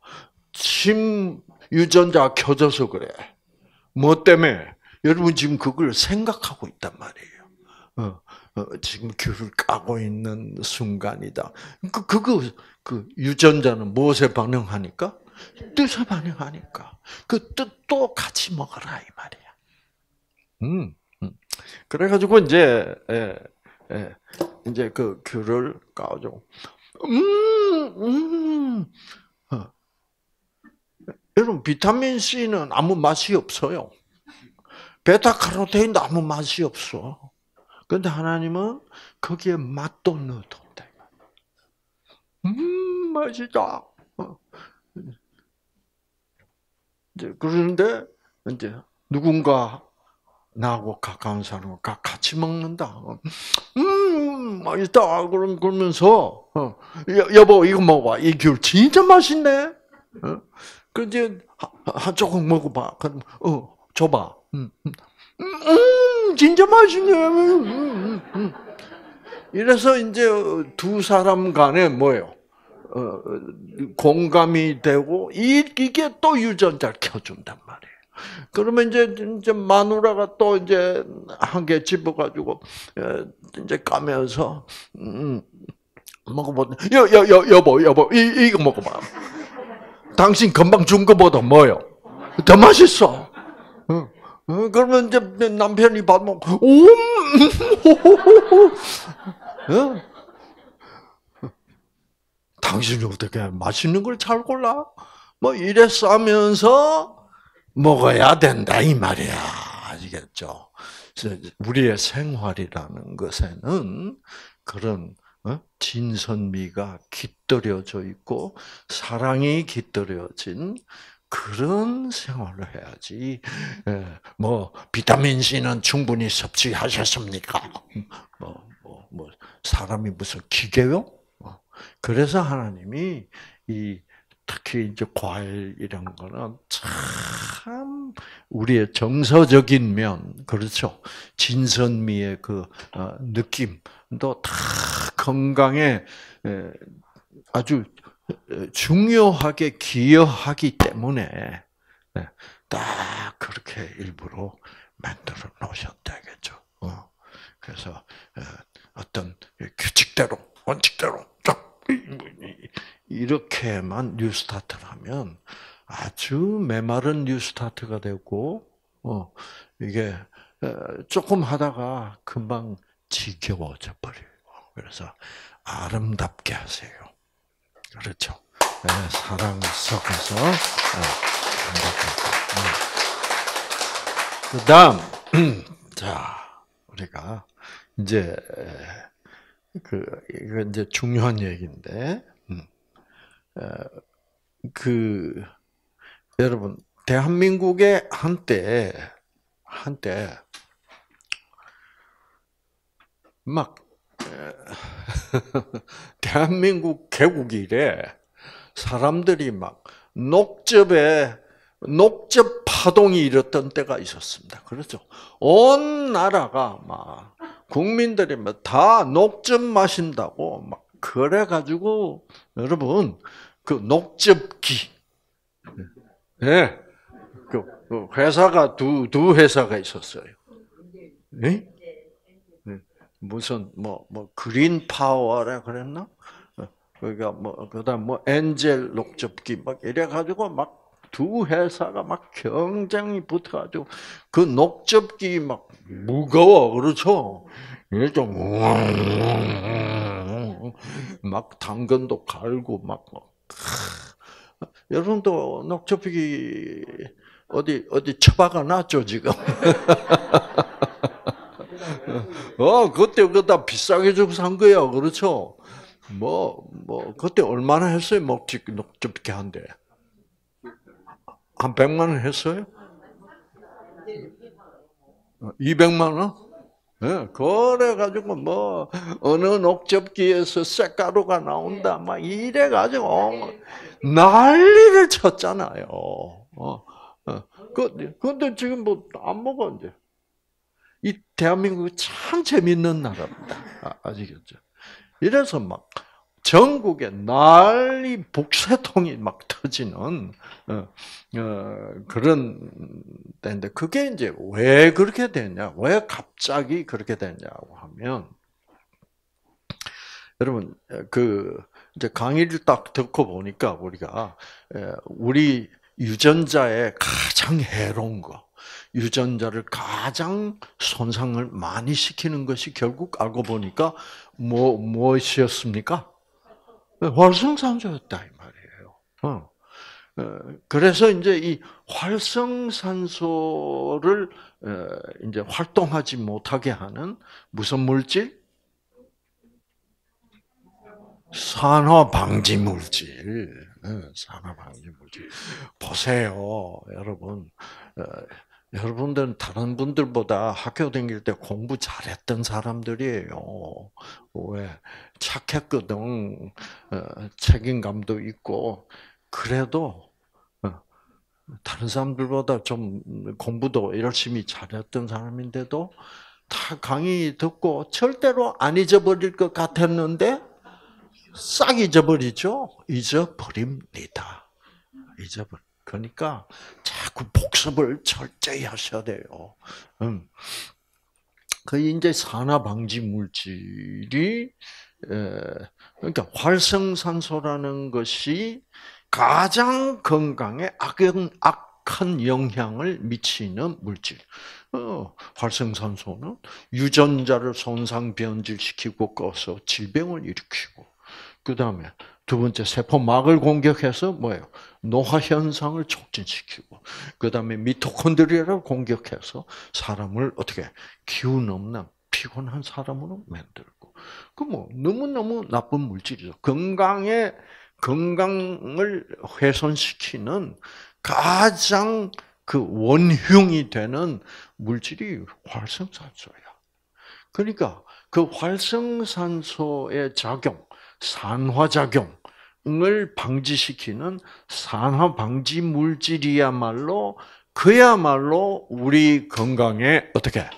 침 유전자 켜져서 그래. 뭐 때문에? 여러분 지금 그걸 생각하고 있단 말이에요. 어, 어, 지금 귤을 까고 있는 순간이다. 그, 그거, 그 유전자는 무엇에 반응하니까? 뜻에 반응하니까. 그 뜻도 같이 먹어라, 이 말이야. 음, 음. 그래가지고 이제, 예, 예, 이제 그 귤을 까죠. 음, 음. 어. 여러분, 비타민 C는 아무 맛이 없어요. 베타카로틴도 아무 맛이 없어. 그런데 하나님은 거기에 맛도 넣어둔다. 음, 맛있다. 어. 이제 그런데 이제 누군가 나하고 가까운 사람과 같이 먹는다. 음, 맛있다. 그럼 그러면서 어, 여보 이거 먹어봐. 이 귤 진짜 맛있네. 어? 그 이제 한 조각 먹어봐. 그럼 어 줘봐. 음, 음, 음, 진짜 맛있네. 음, 음, 음. 이래서 이제 두 사람 간에 뭐예요? 어, 공감이 되고 이, 이게 또 유전자를 켜준단 말이에요. 그러면 이제 이제 마누라가 또 이제 한 개 집어가지고 어, 이제 까면서 음, 먹어보니 여여여 여보 여보 이 이거 먹어봐. 당신 금방 준 거보다 뭐요? 더 맛있어. 어, 어, 그러면 이제 남편이 밥 먹고 옴 어? 당신이 어떻게 맛있는 걸 잘 골라? 뭐 이래 싸면서 먹어야 된다 이 말이야. 아시겠죠? 우리의 생활이라는 것에는 그런 어? 진선미가 깃들여져 있고 사랑이 깃들여진 그런 생활을 해야지. 뭐 비타민 C는 충분히 섭취하셨습니까? 뭐, 뭐, 뭐 사람이 무슨 기계요? 그래서 하나님이 이 특히 이제 과일 이런 거는 참 우리의 정서적인 면, 그렇죠? 진선미의 그 느낌도 다 건강에 아주 중요하게 기여하기 때문에 딱 그렇게 일부러 만들어 놓으셨다겠죠. 그래서 어떤 규칙대로, 원칙대로 이렇게만 뉴스타트를 하면 아주 메마른 뉴스타트가 되고, 어, 이게 조금 하다가 금방 지겨워져 버려요. 그래서 아름답게 하세요. 그렇죠. 네, 사랑 속에서 아름답게. 그 다음, 자, 우리가 이제 그 이거 이제 중요한 얘기인데, 그 여러분 대한민국의 한때 한때 막 대한민국 개국 이래 사람들이 막 녹즙에 녹즙 파동이 일었던 때가 있었습니다. 그렇죠? 온 나라가 막 국민들이 막 다 녹즙 마신다고 막 그래 가지고 여러분 그 녹즙기 예. 네. 그 회사가 두 두 회사가 있었어요. 네? 네. 무슨 뭐 뭐 그린 파워라 그랬나? 그러니까 뭐 그다음 뭐 엔젤 녹즙기 막 이래 가지고 막 두 회사가 막 경쟁이 붙어 가지고 그 녹즙기 막 무거워. 그렇죠? 이게 좀 막 당근도 갈고 막 여러분도 녹즙기 어디 어디 처박아 놨죠 지금? 어 그때 그다 비싸게 주고 산 거야, 그렇죠? 뭐 뭐 그때 얼마나 했어요? 녹즙 녹즙기 한대 한 백만 원 했어요? 이백만 원? 네, 그래가지고 뭐 어느 녹즙기에서 쇳가루가 나온다 막 이래가지고 난리를 쳤잖아요. 어, 어. 그 근데 지금 뭐 안 먹어 이제. 이 대한민국이 참 재밌는 나라입니다. 아시겠죠? 이래서 막 전국에 난리 북새통이 막 터지는 어, 어, 그런 때인데 그게 이제 왜 그렇게 됐냐? 왜 갑자기 그렇게 됐냐고 하면 여러분 그 이제 강의를 딱 듣고 보니까 우리가 우리 유전자의 가장 해로운 거, 유전자를 가장 손상을 많이 시키는 것이 결국 알고 보니까 뭐 무엇이었습니까? 활성산소였다 이 말이에요. 어. 그래서 이제 이 활성산소를 이제 활동하지 못하게 하는 무슨 물질? 산화 방지 물질. 산화 방지 물질. 보세요, 여러분. 여러분들은 다른 분들보다 학교 다닐 때 공부 잘했던 사람들이에요. 왜? 착했거든. 책임감도 있고. 그래도 다른 사람들보다 좀 공부도 열심히 잘했던 사람인데도 다 강의 듣고 절대로 안 잊어버릴 것 같았는데 싹 잊어버리죠. 잊어버립니다. 잊어버. 그러니까 자꾸 복습을 철저히 하셔야 돼요. 음. 그 이제 산화 방지 물질이 그러니까 활성산소라는 것이 가장 건강에 악영, 악한 영향을 미치는 물질. 어, 활성산소는 유전자를 손상 변질시키고 꺼서 질병을 일으키고, 그 다음에 두 번째 세포막을 공격해서 뭐예요? 노화 현상을 촉진시키고, 그 다음에 미토콘드리아를 공격해서 사람을 어떻게 기운 없는 피곤한 사람으로 만들고, 그 뭐 너무 너무 나쁜 물질이죠. 건강에 건강을 훼손시키는 가장 그 원흉이 되는 물질이 활성산소야. 그러니까 그 활성산소의 작용, 산화작용을 방지시키는 산화 방지 물질이야말로 그야말로 우리 건강에 어떻게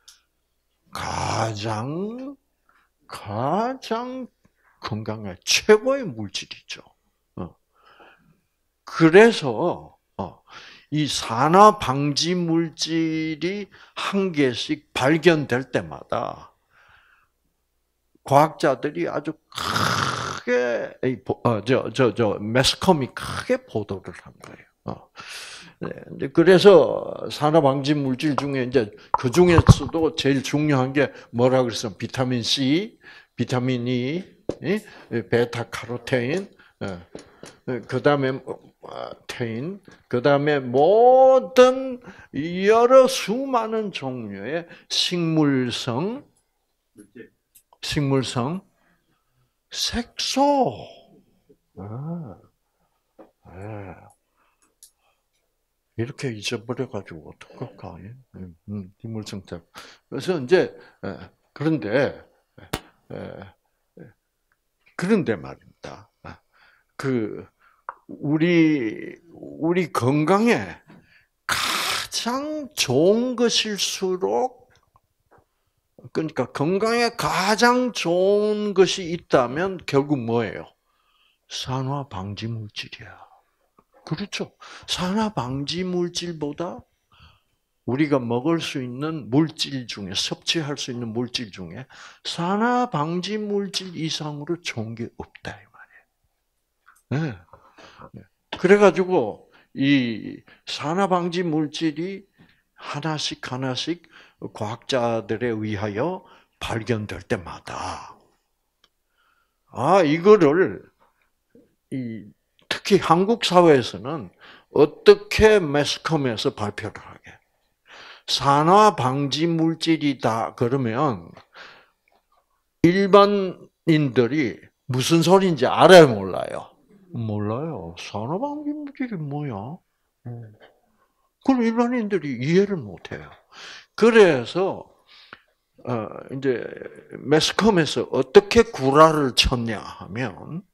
가장 가장 건강에 최고의 물질이죠. 그래서 이 산화 방지 물질이 한 개씩 발견될 때마다 과학자들이 아주 크게 저저 저 매스컴이 크게 보도를 한 거예요. 네, 그래서 산화 방지 물질 중에 이제 그 중에서도 제일 중요한 게 뭐라 그랬어? 비타민 C, 비타민 E, 베타 카로테인, 그 다음에 테인, 그 다음에 모든 여러 수많은 종류의 식물성, 식물성 색소. 아, 네. 이렇게 잊어버려가지고 어떡할까? 음, 음, 식물성색. 그래서 이제 그런데 그런데 말입니다. 그 우리 우리 건강에 가장 좋은 것일수록, 그러니까 건강에 가장 좋은 것이 있다면 결국 뭐예요? 산화 방지 물질이야. 그렇죠. 산화 방지 물질보다 우리가 먹을 수 있는 물질 중에, 섭취할 수 있는 물질 중에 산화 방지 물질 이상으로 좋은 게 없다 이 말이에요. 네. 그래가지고 이 산화 방지 물질이 하나씩 하나씩 과학자들에 의하여 발견될 때마다 아 이거를 이 특히 한국 사회에서는 어떻게 매스컴에서 발표를 하게? 산화 방지 물질이다 그러면 일반인들이 무슨 소리인지 알아요, 몰라요? 몰라요. 산화 방지 물질이 뭐야? 그럼 일반인들이 이해를 못해요. 그래서 어 이제 매스컴에서 어떻게 구라를 쳤냐 하면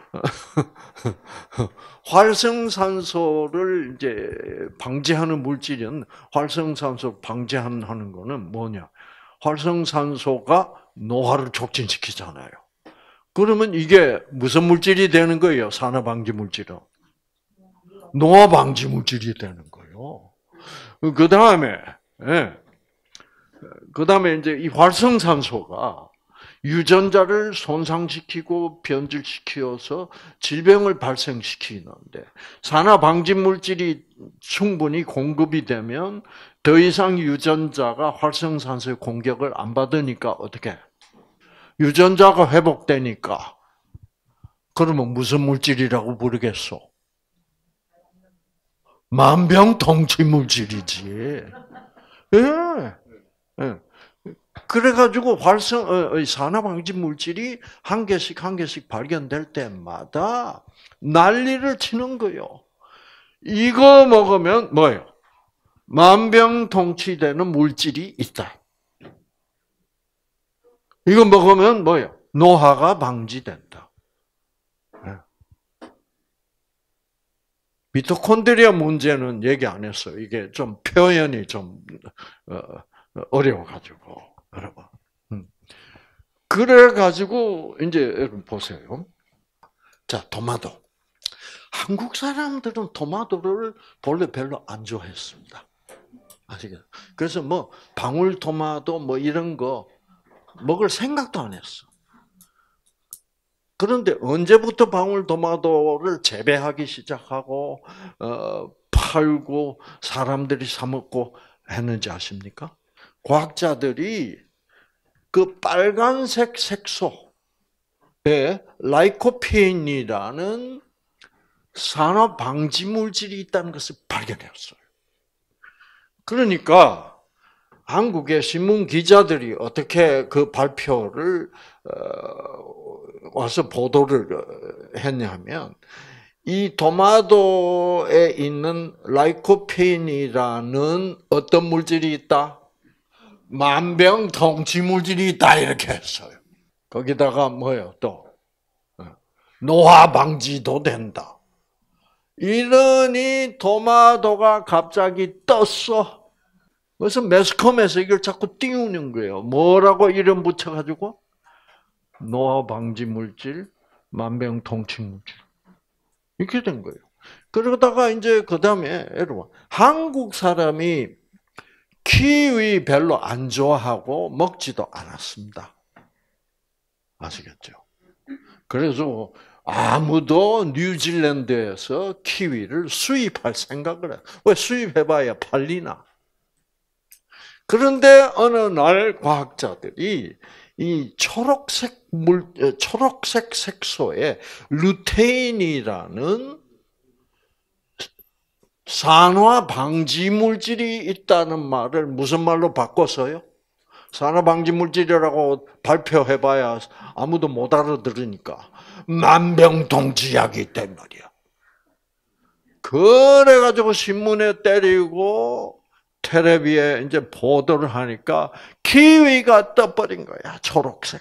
활성산소를 이제 방지하는 물질은 활성산소 방지하는 거는 뭐냐? 활성산소가 노화를 촉진시키잖아요. 그러면 이게 무슨 물질이 되는 거예요? 산화 방지 물질은 노화 방지 물질이 되는 거예요. 그 다음에 예. 그 다음에 이제 이 활성산소가 유전자를 손상시키고 변질시켜서 질병을 발생시키는데 산화 방지 물질이 충분히 공급이 되면 더 이상 유전자가 활성산소의 공격을 안 받으니까 어떻게? 유전자가 회복되니까 그러면 무슨 물질이라고 부르겠어? 만병통치 물질이지. 예. 예. 그래가지고 활성, 어, 산화 방지 물질이 한 개씩 한 개씩 발견될 때마다 난리를 치는 거요. 이거 먹으면 뭐예요? 만병통치되는 물질이 있다. 이거 먹으면 뭐예요? 노화가 방지된다. 미토콘드리아 문제는 얘기 안 했어요. 이게 좀 표현이 좀 어려워가지고 여러분. 그래가지고 이제 여러분 보세요. 자, 토마토. 한국 사람들은 토마토를 본래 별로 안 좋아했습니다. 아시겠죠? 그래서 뭐 방울토마토 뭐 이런 거 먹을 생각도 안 했어. 그런데 언제부터 방울토마토를 재배하기 시작하고 어, 팔고 사람들이 사 먹고 했는지 아십니까? 과학자들이 그 빨간색 색소에 라이코펜이라는 산화 방지 물질이 있다는 것을 발견했어요. 그러니까 한국의 신문 기자들이 어떻게 그 발표를 와서 보도를 했냐면 이 토마토에 있는 라이코펜이라는 어떤 물질이 있다? 만병통치 물질이 있다 이렇게 했어요. 거기다가 뭐예요? 또 노화 방지도 된다. 이러니 토마토가 갑자기 떴어. 그래서 매스컴에서 이걸 자꾸 띄우는 거예요. 뭐라고 이름 붙여가지고? 노화 방지 물질, 만병통치 물질. 이렇게 된 거예요. 그러다가 이제 그 다음에 여러분 한국 사람이 키위 별로 안 좋아하고 먹지도 않았습니다. 아시겠죠? 그래서 아무도 뉴질랜드에서 키위를 수입할 생각을 해. 왜 수입해봐야 팔리나? 그런데 어느 날 과학자들이 이 초록색 물, 초록색 색소에 루테인이라는 산화 방지 물질이 있다는 말을 무슨 말로 바꿨어요? 산화 방지 물질이라고 발표해봐야 아무도 못 알아들으니까 만병통치약이 있단 말이야. 그래가지고 신문에 때리고 텔레비에 이제 보도를 하니까 키위가 떠버린 거야, 초록색.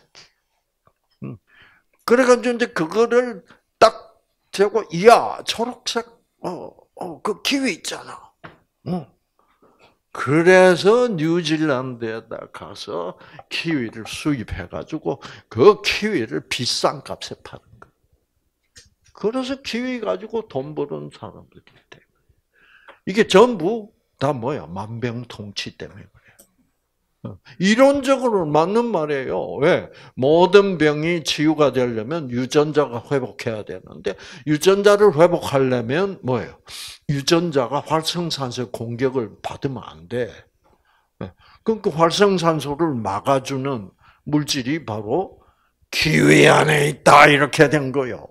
그래가지고 이제 그거를 딱 재고, 이야, 초록색, 어, 어, 그 키위 있잖아. 어. 그래서 뉴질랜드에다 가서 키위를 수입해가지고 그 키위를 비싼 값에 파는 거야. 그래서 키위 가지고 돈 버는 사람들이 있대. 이게 전부 다 뭐야? 만병통치 때문에 그래요. 이론적으로 맞는 말이에요. 왜? 모든 병이 치유가 되려면 유전자가 회복해야 되는데 유전자를 회복하려면 뭐예요? 유전자가 활성산소의 공격을 받으면 안 돼. 그럼 그 활성산소를 막아주는 물질이 바로 키위 안에 있다 이렇게 된 거예요.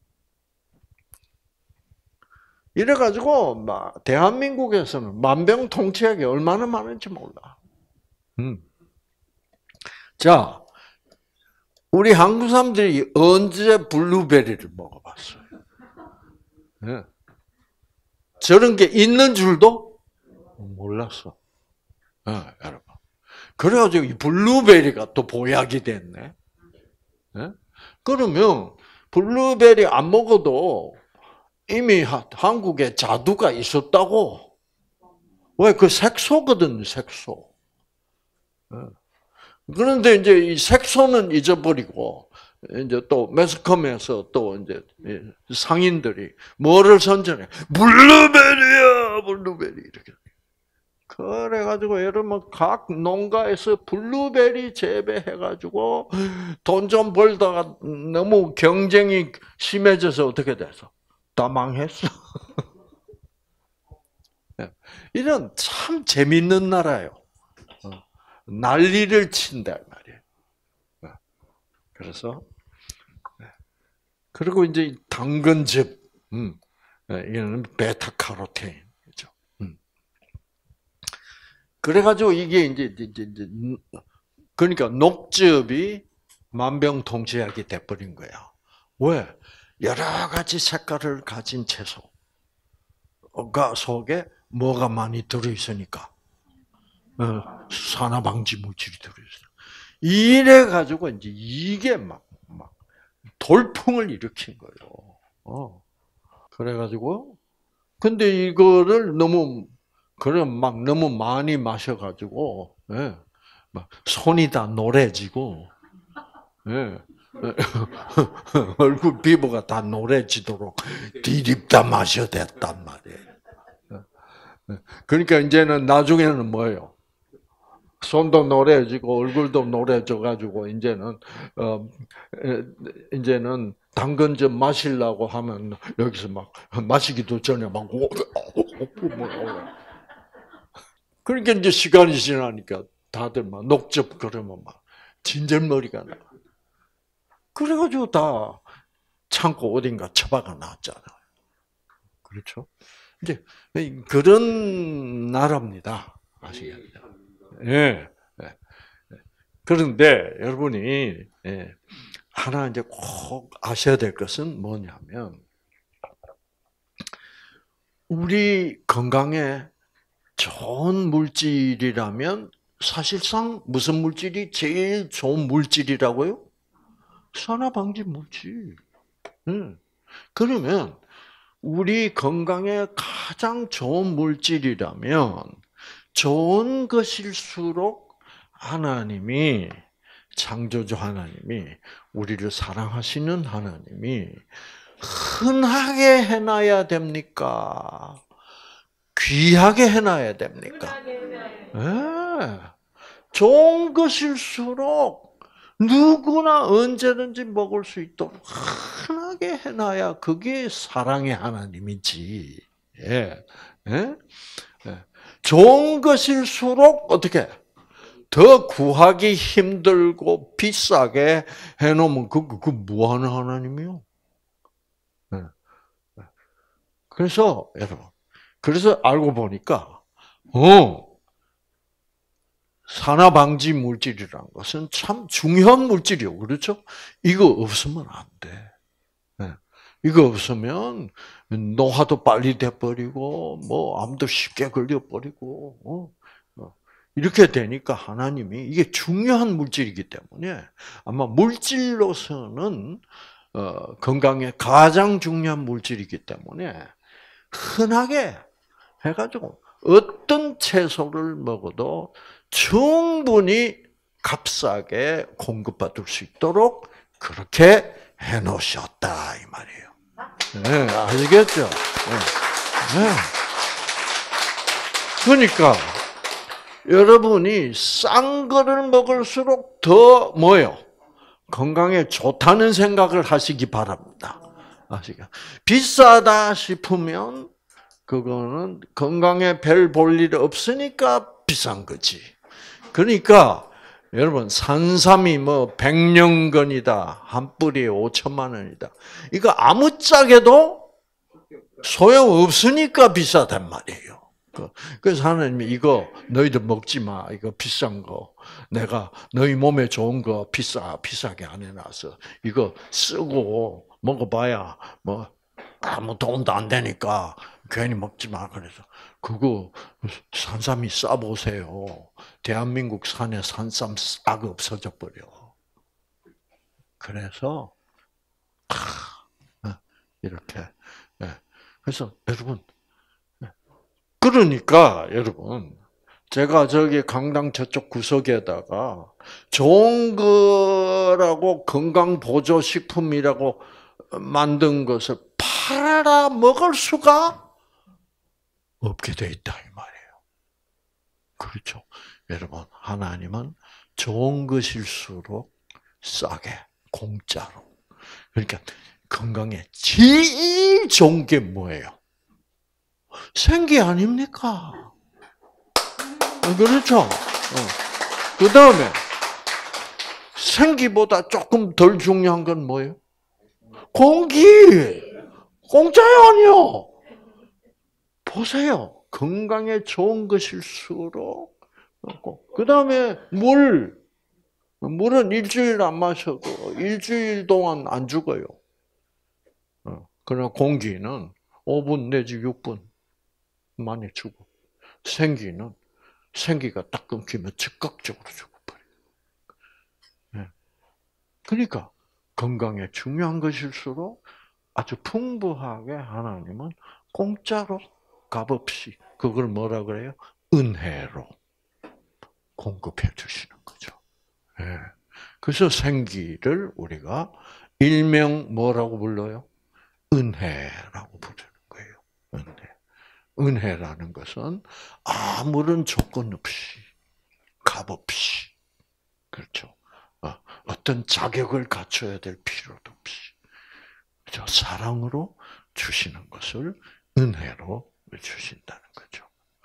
이래가지고 막 대한민국에서는 만병통치약이 얼마나 많은지 몰라. 음. 자, 우리 한국 사람들이 언제 블루베리를 먹어봤어요? 네. 저런 게 있는 줄도 몰랐어. 네, 여러분. 그래가지고 이 블루베리가 또 보약이 됐네. 네? 그러면 블루베리 안 먹어도 이미 한국에 자두가 있었다고. 왜? 그 색소거든, 색소. 그런데 이제 이 색소는 잊어버리고, 이제 또 매스컴에서 또 이제 상인들이 뭐를 선전해? 블루베리야, 블루베리. 이렇게. 그래가지고 여러분 각 농가에서 블루베리 재배해가지고 돈 좀 벌다가 너무 경쟁이 심해져서 어떻게 돼서? 다 망했어. 이런 참 재밌는 나라예요. 난리를 친단 말이에요. 그래서 그리고 이제 당근즙, 음, 이거는 베타카로틴이죠. 음. 그래가지고 이게 이제 이제 이제 그러니까 녹즙이 만병통치약이 돼버린 거야. 왜? 여러 가지 색깔을 가진 채소가 속에 뭐가 많이 들어있으니까. 산화 방지 물질이 들어있어요. 이래 가지고 이제 이게 막, 막 돌풍을 일으킨 거예요. 어. 그래 가지고 근데 이거를 너무 그래 막 너무 많이 마셔 가지고 예. 막 손이 다 노래지고 예. 얼굴 피부가 다 노래지도록 디립다 마셔댔단 말이에요. 그러니까 이제는 나중에는 뭐예요? 손도 노래지고 얼굴도 노래져 가지고 이제는 어 이제는 당근 좀 마시려고 하면 여기서 막 마시기도 전에 막 그러니까 이제 시간이 지나니까 다들 막 녹즙 그러면 막 진절머리가 나. 그래가지고 다 창고 어딘가 처박아 놨잖아요. 그렇죠? 이제 그런 나라입니다. 아시겠죠? 예. 예. 그런데 여러분이 예, 하나 이제 꼭 아셔야 될 것은 뭐냐면 우리 건강에 좋은 물질이라면 사실상 무슨 물질이 제일 좋은 물질이라고요? 산화방지 물질. 음. 그러면 우리 건강에 가장 좋은 물질이라면 좋은 것일수록 하나님이 창조주 하나님이 우리를 사랑하시는 하나님이 흔하게 해놔야 됩니까? 귀하게 해놔야 됩니까? 네. 좋은 것일수록 누구나 언제든지 먹을 수 있도록 흔하게 해놔야 그게 사랑의 하나님이지. 예. 예? 예. 좋은 것일수록 어떻게 더 구하기 힘들고 비싸게 해놓으면 그, 그, 그 뭐하는 하나님이요? 예. 그래서 여러분, 그래서 알고 보니까 어. 산화방지 물질이라는 것은 참 중요한 물질이요. 그렇죠? 이거 없으면 안 돼. 네. 이거 없으면 노화도 빨리 돼버리고, 뭐, 암도 쉽게 걸려버리고, 어? 어. 이렇게 되니까 하나님이 이게 중요한 물질이기 때문에 아마 물질로서는 어, 건강에 가장 중요한 물질이기 때문에 흔하게 해가지고 어떤 채소를 먹어도 충분히 값싸게 공급받을 수 있도록 그렇게 해놓으셨다 이 말이에요. 네, 아시겠죠? 네. 네. 그러니까 여러분이 싼 거를 먹을수록 더 뭐요? 건강에 좋다는 생각을 하시기 바랍니다. 아시겠죠? 비싸다 싶으면 그거는 건강에 별 볼 일 없으니까 비싼 거지. 그러니까 여러분 산삼이 뭐 백년근이다. 한 뿌리에 오천만 원이다. 이거 아무짝에도 소용없으니까 비싸단 말이에요. 그래서 하나님이 이거 너희들 먹지 마. 이거 비싼 거. 내가 너희 몸에 좋은 거 비싸 비싸게 안 해놔서 이거 쓰고 먹어봐야 뭐 아무 도움도 안 되니까 괜히 먹지 마. 그래서 그거 산삼이 싸보세요. 대한민국 산에 산삼 싹 없어져 버려. 그래서 이렇게 그래서 여러분 그러니까 여러분 제가 저기 강당 저쪽 구석에다가 좋은 거라고 건강 보조 식품이라고 만든 것을 팔아 먹을 수가 없게 돼 있다 이 말이에요. 그렇죠. 여러분 하나님은 좋은 것일수록 싸게 공짜로. 그러니까 건강에 제일 좋은 게 뭐예요? 생기 아닙니까? 그렇죠. 그 다음에 생기보다 조금 덜 중요한 건 뭐예요? 공기. 공짜요 아니요? 보세요. 건강에 좋은 것일수록 그 다음에 물. 물은 일주일 안 마셔도 일주일 동안 안 죽어요. 그러나 공기는 오 분 내지 육 분 만에 죽어. 생기는 생기가 딱 끊기면 즉각적으로 죽어버려요. 그러니까 건강에 중요한 것일수록 아주 풍부하게 하나님은 공짜로 값없이 그걸 뭐라 그래요? 은혜로 공급해 주시는 거죠. 그래서 생기를 우리가 일명 뭐라고 불러요? 은혜라고 부르는 거예요. 은혜. 은혜라는 것은 아무런 조건 없이, 값 없이, 그렇죠. 어떤 자격을 갖춰야 될 필요도 없이, 저 사랑으로 주시는 것을 은혜로 주신다는 거죠.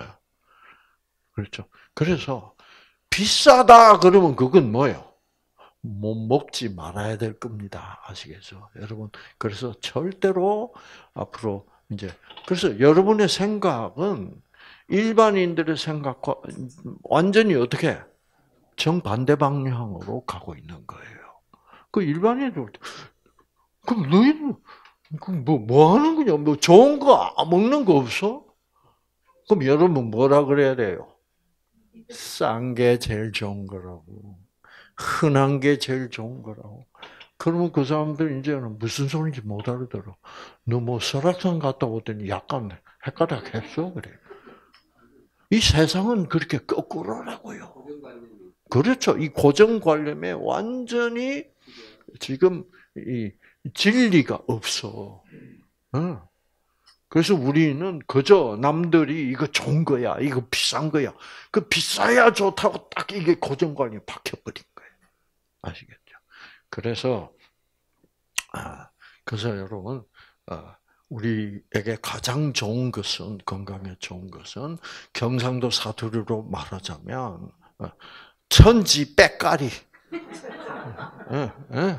그렇죠. 그래서 비싸다 그러면 그건 뭐예요? 못 먹지 말아야 될 겁니다. 아시겠죠? 여러분. 그래서 절대로 앞으로 이제 그래서 여러분의 생각은 일반인들의 생각과 완전히 어떻게 정반대 방향으로 가고 있는 거예요. 그 일반인들 그럼 너희는 뭐, 뭐 하는 거냐? 뭐 좋은 거 먹는 거 없어? 그럼 여러분 뭐라 그래야 돼요? 싼 게 제일 좋은 거라고. 흔한 게 제일 좋은 거라고. 그러면 그 사람들 이제는 무슨 소리인지 못 알아들어. 너 뭐 설악산 갔다 오더니 약간 헷갈리게 했어? 그래. 이 세상은 그렇게 거꾸로라고요. 그렇죠. 이 고정관념에 완전히 지금 이 진리가 없어. 어. 그래서 우리는 그저 남들이 이거 좋은 거야, 이거 비싼 거야. 그 비싸야 좋다고 딱 이게 고정관념이 박혀버린 거예요. 아시겠죠? 그래서 아, 그래서 여러분, 우리에게 가장 좋은 것은 건강에 좋은 것은 경상도 사투리로 말하자면 천지 빼까리. 예, 예.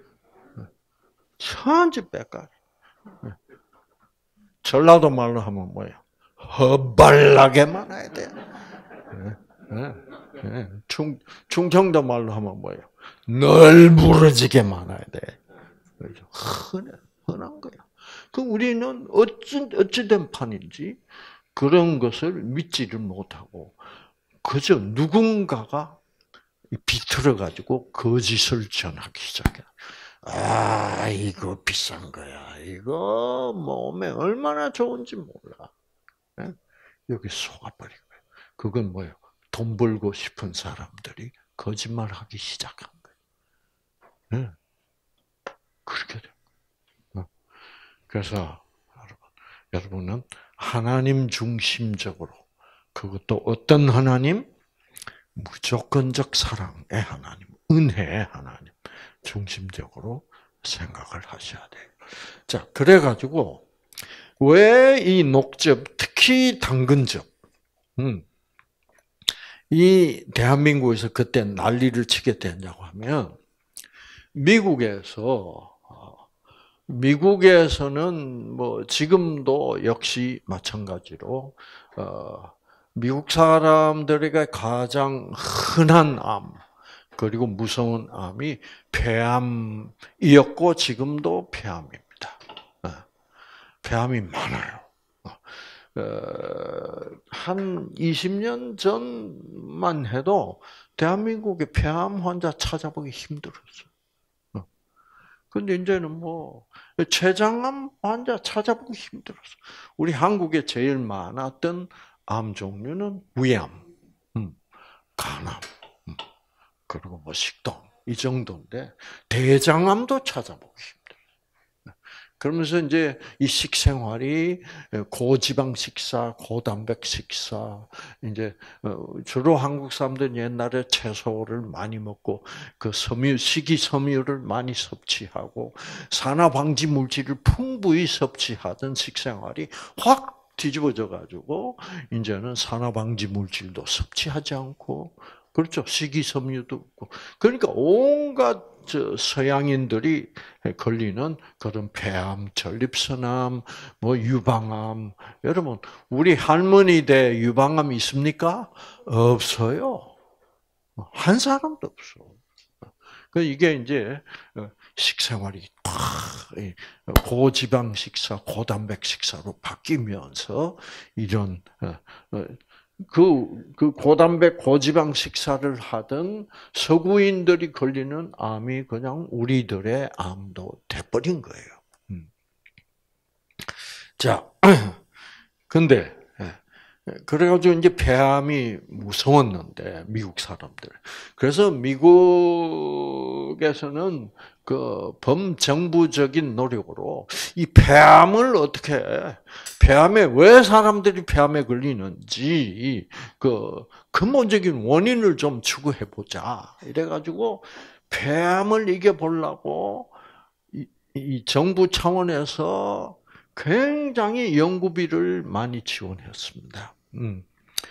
천지 빼까리. 전라도 말로 하면 뭐예요? 허발나게 많아야 돼. 예, 예. 충, 충청도 말로 하면 뭐예요? 널브러지게 많아야 돼. 그렇죠? 흔한, 흔한 거야. 그 우리는 어찌, 어찌된 판인지 그런 것을 믿지를 못하고 그저 누군가가 비틀어가지고 거짓을 전하기 시작해. 아, 이거 비싼 거야. 이거 몸에 얼마나 좋은지 몰라. 네? 여기 속아버린 거예요. 그건 뭐예요? 돈 벌고 싶은 사람들이 거짓말하기 시작한 거예요. 네? 그렇게 돼요. 그래서 여러분, 여러분은 하나님 중심적으로 그것도 어떤 하나님? 무조건적 사랑의 하나님, 은혜의 하나님 중심적으로 생각을 하셔야 돼요. 자, 그래가지고 왜 이 녹즙, 특히 당근즙, 음, 이 대한민국에서 그때 난리를 치게 됐냐고 하면 미국에서 미국에서는 뭐 지금도 역시 마찬가지로 어, 미국 사람들에게 가장 흔한 암 그리고 무서운 암이 폐암이었고 지금도 폐암입니다. 폐암이 많아요. 한 이십 년 전만 해도 대한민국의 폐암 환자 찾아보기 힘들었어요. 근데 이제는 뭐 췌장암 환자 찾아보기 힘들었어. 우리 한국에 제일 많았던 암 종류는 위암, 음, 간암, 음, 그리고 뭐 식도암 이 정도인데 대장암도 찾아보기 힘들어. 그러면서 이제 이 식생활이 고지방 식사, 고단백 식사, 이제 주로 한국 사람들은 옛날에 채소를 많이 먹고 그 섬유, 식이섬유를 많이 섭취하고 산화 방지 물질을 풍부히 섭취하던 식생활이 확 뒤집어져 가지고 이제는 산화 방지 물질도 섭취하지 않고 그렇죠. 식이섬유도 없고 그러니까 온갖 저 서양인들이 걸리는 그런 폐암, 전립선암, 뭐 유방암. 여러분, 우리 할머니 대 유방암 있습니까? 없어요. 한 사람도 없어. 그 이게 이제 식생활이 고지방 식사, 고단백 식사로 바뀌면서 이런 그, 그 고단백, 고지방 식사를 하던 서구인들이 걸리는 암이 그냥 우리들의 암도 돼버린 거예요. 자, 근데, 그래가지고 이제 폐암이 무서웠는데 미국 사람들. 그래서 미국에서는 그 범정부적인 노력으로 이 폐암을 어떻게 해? 폐암에 왜 사람들이 폐암에 걸리는지 그 근본적인 원인을 좀 추구해 보자. 이래가지고 폐암을 이겨 보려고 이, 이 정부 차원에서 굉장히 연구비를 많이 지원했습니다. 음.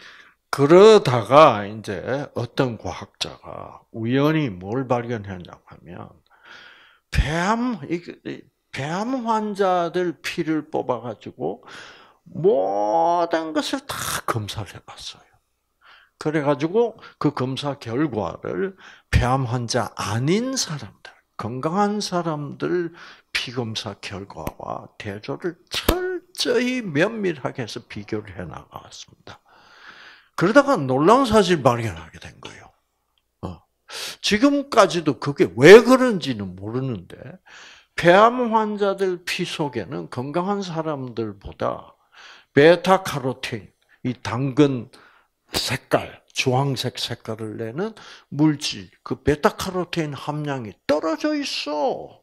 그러다가 이제 어떤 과학자가 우연히 뭘 발견했냐고 하면 폐암 폐암 환자들 피를 뽑아가지고 모든 것을 다 검사를 해봤어요. 그래가지고 그 검사 결과를 폐암 환자 아닌 사람들, 건강한 사람들 피검사 결과와 대조를 철저히 면밀하게 해서 비교를 해 나갔습니다. 그러다가 놀라운 사실 발견하게 된 거예요. 어. 지금까지도 그게 왜 그런지는 모르는데 폐암 환자들 피 속에는 건강한 사람들보다 베타카로틴, 이 당근 색깔, 주황색 색깔을 내는 물질, 그 베타카로틴 함량이 떨어져 있어.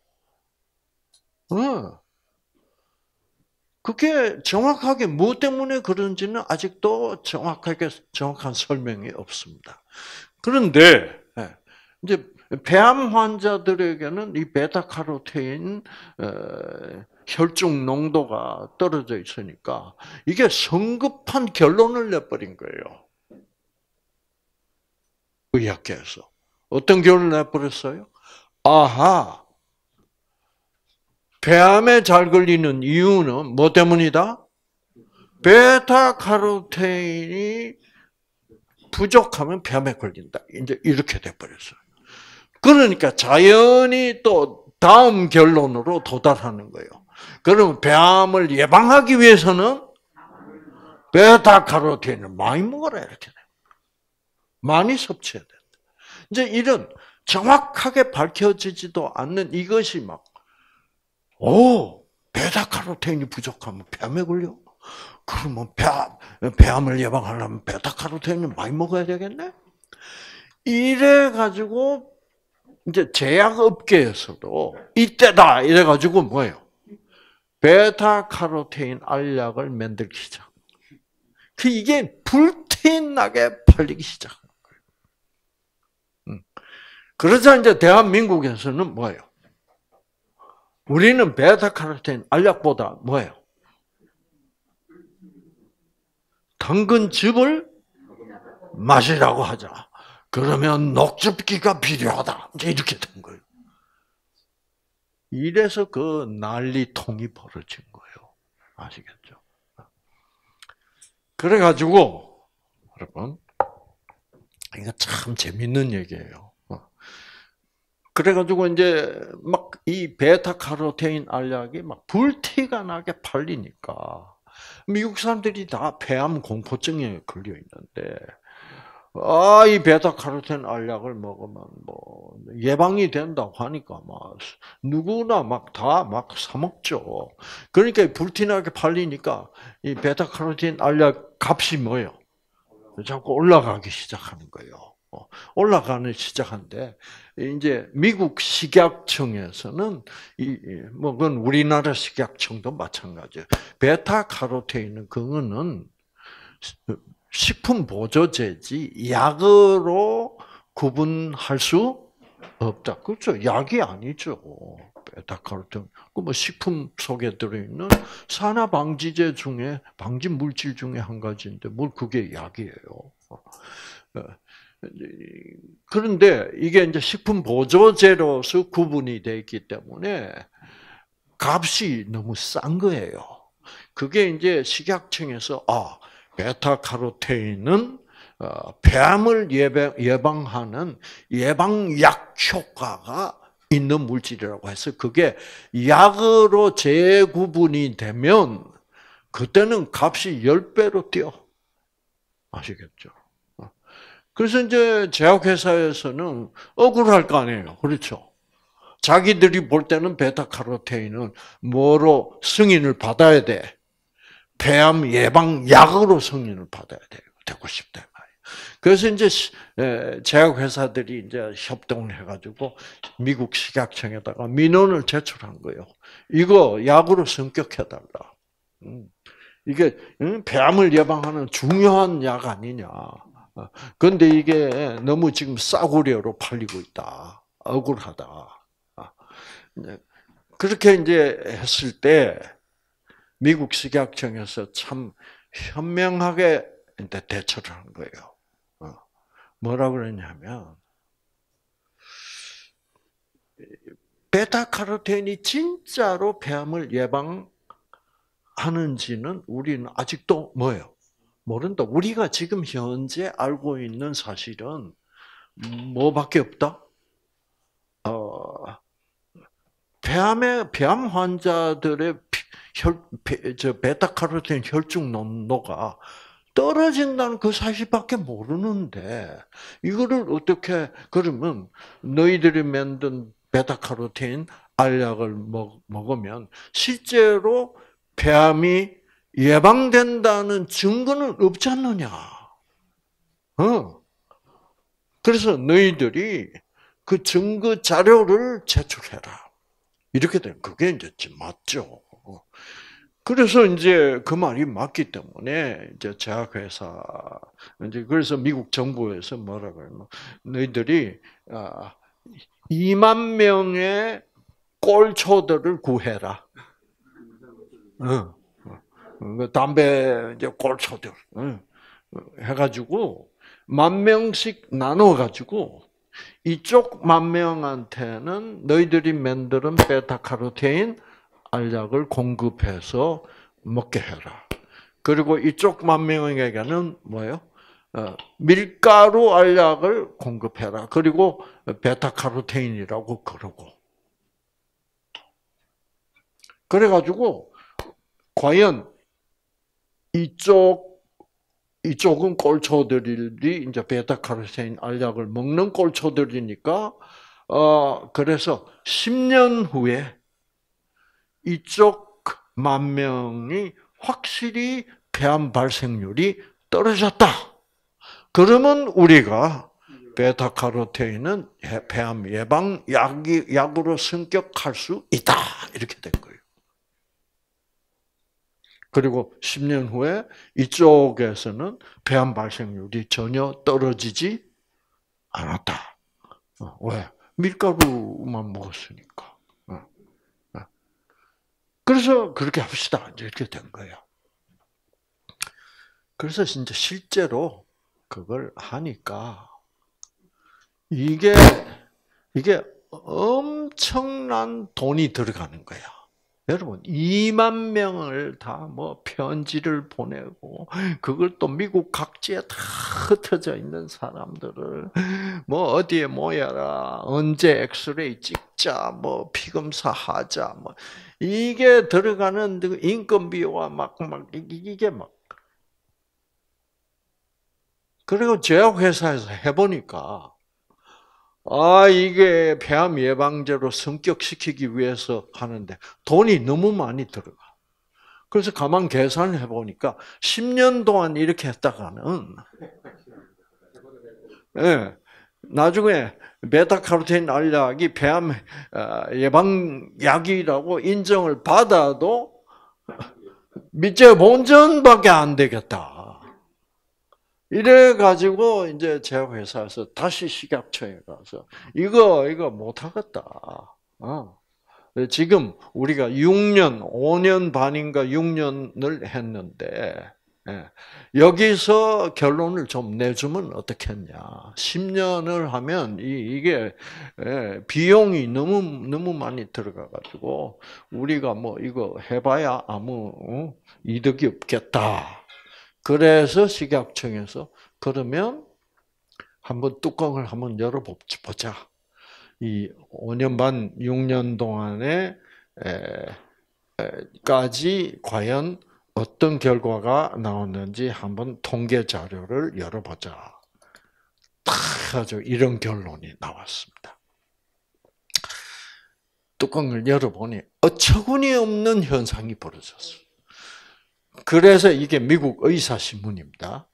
어. 그게 정확하게 뭐 때문에 그런지는 아직도 정확하게 정확한 설명이 없습니다. 그런데 이제 폐암 환자들에게는 이 베타카로틴 혈중 농도가 떨어져 있으니까 이게 성급한 결론을 내버린 거예요. 의학계에서 어떤 결론을 내버렸어요? 아하. 폐암에 잘 걸리는 이유는 뭐 때문이다? 베타카로틴이 부족하면 폐암에 걸린다. 이제 이렇게 돼버렸어요. 그러니까 자연히 또 다음 결론으로 도달하는 거예요. 그러면 폐암을 예방하기 위해서는 베타카로틴을 많이 먹어라 이렇게 돼. 많이 섭취해야 된다. 이제 이런 정확하게 밝혀지지도 않는 이것이 막 오, 베타카로틴이 부족하면 폐암에 걸려? 그러면 폐암, 폐암을 예방하려면 베타카로틴을 많이 먹어야 되겠네? 이래가지고, 이제 제약업계에서도 이때다! 이래가지고 뭐예요? 베타카로틴 알약을 만들기 시작. 그 이게 불티나게 팔리기 시작한 거예요. 그러자 이제 대한민국에서는 뭐예요? 우리는 베타카로틴 알약보다 뭐예요? 당근즙을 마시라고 하자. 그러면 녹즙기가 필요하다. 이제 이렇게 된 거예요. 이래서 그 난리통이 벌어진 거예요. 아시겠죠? 그래가지고 여러분 이거 참 재밌는 얘기예요. 그래가지고 이제 막 이 베타카로틴 알약이 막 불티가 나게 팔리니까 미국 사람들이 다 폐암 공포증에 걸려 있는데 아, 이 베타카로틴 알약을 먹으면 뭐 예방이 된다고 하니까 막 누구나 막 다 막 사 먹죠. 그러니까 불티나게 팔리니까 이 베타카로틴 알약 값이 뭐예요? 자꾸 올라가기 시작하는 거예요. 올라가는 시작한데 이제 미국 식약청에서는 이뭐 그건 우리나라 식약청도 마찬가지예요. 베타카로틴은 그거는 식품 보조제지 약으로 구분할 수 없다. 그렇죠? 약이 아니죠. 베타카로틴. 그 뭐 식품 속에 들어있는 산화 방지제 중에 방지 물질 중에 한 가지인데 뭘 그게 약이에요. 그런데 이게 이제 식품 보조제로서 구분이 되어 있기 때문에 값이 너무 싼 거예요. 그게 이제 식약청에서 아 베타카로틴은 폐암을 예방하는 예방약 효과가 있는 물질이라고 해서 그게 약으로 재구분이 되면 그때는 값이 십 배로 뛰어. 아시겠죠? 그래서 이제 제약회사에서는 억울할 거 아니에요. 그렇죠? 자기들이 볼 때는 베타카로틴은 뭐로 승인을 받아야 돼? 폐암 예방 약으로 승인을 받아야 되고 싶다 말이에요. 그래서 이제 제약 회사들이 이제 협동을 해가지고 미국 식약청에다가 민원을 제출한 거예요. 이거 약으로 승격해달라. 이게 폐암을 예방하는 중요한 약 아니냐. 그런데 이게 너무 지금 싸구려로 팔리고 있다. 억울하다. 그렇게 이제 했을 때 미국 식약청에서 참 현명하게 대처를 한 거예요. 뭐라 그러냐면 베타카로틴이 진짜로 폐암을 예방하는지는 우리는 아직도 뭐예요? 모른다. 우리가 지금 현재 알고 있는 사실은 뭐밖에 없다? 어, 폐암의 폐암 환자들의 혈, 저 베타카로틴 혈중 농도가 떨어진다는 그 사실밖에 모르는데 이거를 어떻게 그러면 너희들이 만든 베타카로틴 알약을 먹, 먹으면 실제로 폐암이 예방된다는 증거는 없지 않느냐? 어. 그래서 너희들이 그 증거 자료를 제출해라. 이렇게 되면 그게 이제 맞죠. 그래서 이제 그 말이 맞기 때문에 이제 제약회사 이제 그래서 미국 정부에서 뭐라고 하면 너희들이 이만 명의 꼴초들을 구해라. 어. 담배 이제 꼴초들 해가지고 만 명씩 나눠가지고 이쪽 만 명한테는 너희들이 만드는 베타카로테인 알약을 공급해서 먹게 해라. 그리고 이쪽 만 명에게는 뭐예요? 밀가루 알약을 공급해라. 그리고 베타카로테인이라고 그러고. 그래가지고 과연 이쪽 이쪽은 꼴초들이 이제 베타카로테인 알약을 먹는 꼴초들이니까 어 그래서 십 년 후에 이쪽 만 명이 확실히 폐암 발생률이 떨어졌다. 그러면 우리가 베타카로테인은 폐암 예방 약이 약으로 승격할 수 있다. 이렇게 된 거예요. 그리고 십 년 후에 이쪽에서는 폐암 발생률이 전혀 떨어지지 않았다. 왜? 밀가루만 먹었으니까. 그래서 그렇게 합시다. 이렇게 된 거예요. 그래서 진짜 실제로 그걸 하니까 이게 이게 엄청난 돈이 들어가는 거야. 여러분, 이만 명을 다 뭐 편지를 보내고, 그걸 또 미국 각지에 다 흩어져 있는 사람들을, 뭐 어디에 모여라, 언제 엑스레이 찍자, 뭐 피검사 하자, 뭐, 이게 들어가는 인건비와 막, 막, 이게 막. 그리고 제약회사에서 해보니까, 아, 이게 폐암 예방제로 승격시키기 위해서 하는데 돈이 너무 많이 들어가. 그래서 가만 계산을 해보니까 십 년 동안 이렇게 했다가는, 예, 나중에 베타카로틴 알약이 폐암 예방약이라고 인정을 받아도 밑에 본전밖에 안 되겠다. 이래가지고, 이제 제약회사에서 다시 식약처에 가서, 이거, 이거 못하겠다. 어. 지금 우리가 육 년, 오 년 반인가 육 년을 했는데, 예. 여기서 결론을 좀 내주면 어떻겠냐. 십 년을 하면, 이, 이게, 예, 비용이 너무, 너무 많이 들어가가지고, 우리가 뭐, 이거 해봐야 아무, 어? 이득이 없겠다. 그래서 식약청에서 그러면 한번 뚜껑을 한번 열어보자. 이 오 년 반, 육 년 동안에 까지 과연 어떤 결과가 나왔는지 한번 통계 자료를 열어보자. 딱 아주 이런 결론이 나왔습니다. 뚜껑을 열어보니 어처구니 없는 현상이 벌어졌어요. 그래서 이게 미국 의사신문입니다.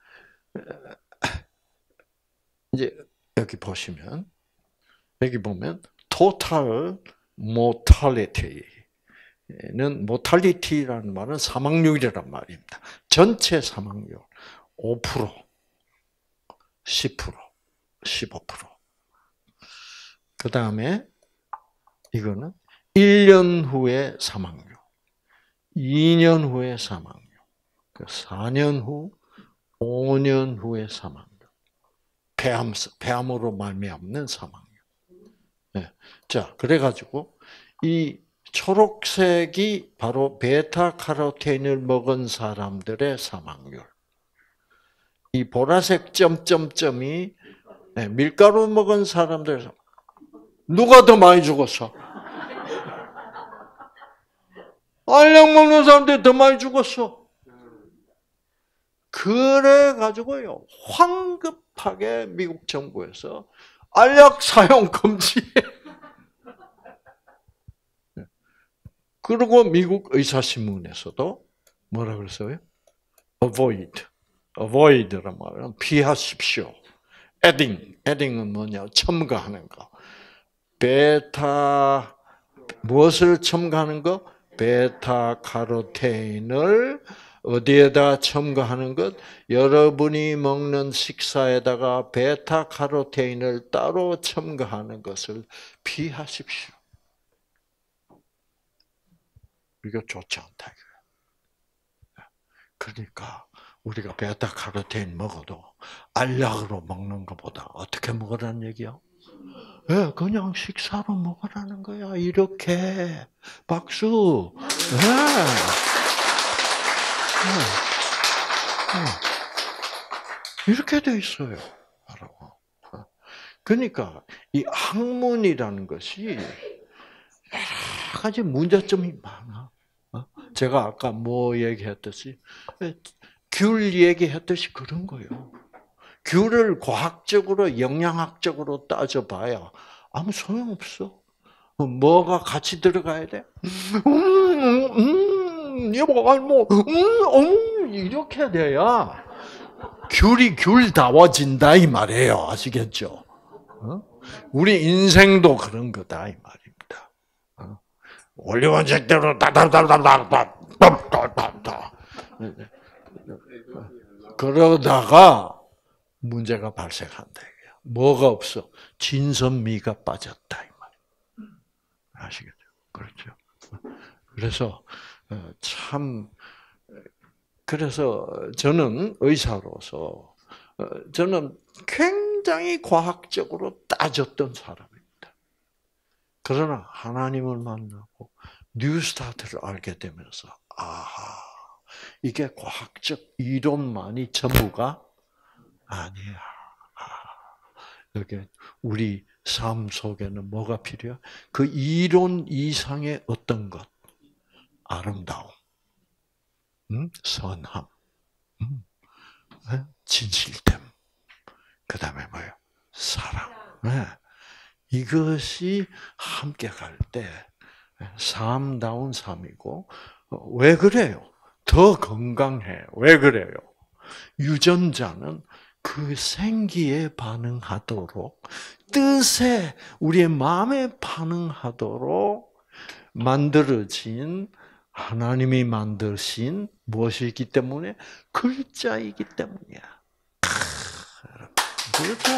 이제 여기 보시면 여기 보면 total mortality는 mortality라는 말은 사망률이란 말입니다. 전체 사망률 오 퍼센트, 십 퍼센트, 십오 퍼센트. 그 다음에 이거는 일 년 후의 사망률, 이 년 후의 사망률, 사 년 후, 오 년 후의 사망률, 폐암, 폐암으로 말미암는 사망률. 네. 자, 그래가지고 이 초록색이 바로 베타카로틴을 먹은 사람들의 사망률. 이 보라색 점점점이 밀가루 먹은 사람들 누가 더 많이 죽었어? 알약 먹는 사람들이 더 많이 죽었어. 그래 가지고요 황급하게 미국 정부에서 알약 사용 금지. 그리고 미국 의사신문에서도 뭐라 그랬어요? avoid, avoid란 말은 피하십시오. adding, adding은 뭐냐? 첨가하는 거. 베타 무엇을 첨가하는 거? 베타카로테인을 어디에다 첨가하는 것? 여러분이 먹는 식사에다가 베타카로테인을 따로 첨가하는 것을 피하십시오. 이거 좋지 않다. 그러니까 우리가 베타카로테인 먹어도 알약으로 먹는 것보다 어떻게 먹으라는 얘기야? 예, 그냥 식사로 먹으라는 거야. 이렇게 박수. 예. 예. 이렇게 돼 있어요. 그러니까 이 학문이라는 것이 여러 가지 문제점이 많아. 제가 아까 뭐 얘기했듯이 귤 얘기했듯이 그런 거예요. 귤을 과학적으로 영양학적으로 따져봐야 아무 소용없어. 뭐가 같이 들어가야 돼? 음, 음, 여보, 아니 뭐, 음, 음, 이렇게 돼야 귤이 귤다워진다 이 말이에요. 아시겠죠? 어? 우리 인생도 그런 거다 이 말입니다. 어? 원리원칙대로 다다다다다다다다다 그러다가 문제가 발생한다. 뭐가 없어? 진선미가 빠졌다 이 말. 아시겠죠? 그렇죠. 그래서 참 그래서 저는 의사로서 저는 굉장히 과학적으로 따졌던 사람입니다. 그러나 하나님을 만나고 뉴스타트를 알게 되면서 아하 이게 과학적 이론만이 전부가 아니야. 이렇게 우리 삶 속에는 뭐가 필요해? 그 이론 이상의 어떤 것, 아름다움, 음? 선함, 음? 진실됨, 그 다음에 뭐예요? 사랑. 네. 이것이 함께 갈 때 삶다운 삶이고 왜 그래요? 더 건강해. 왜 그래요? 유전자는 그 생기에 반응하도록 뜻에 우리의 마음에 반응하도록 만들어진 하나님이 만드신 무엇이기 때문에 글자이기 때문이야. 그렇죠?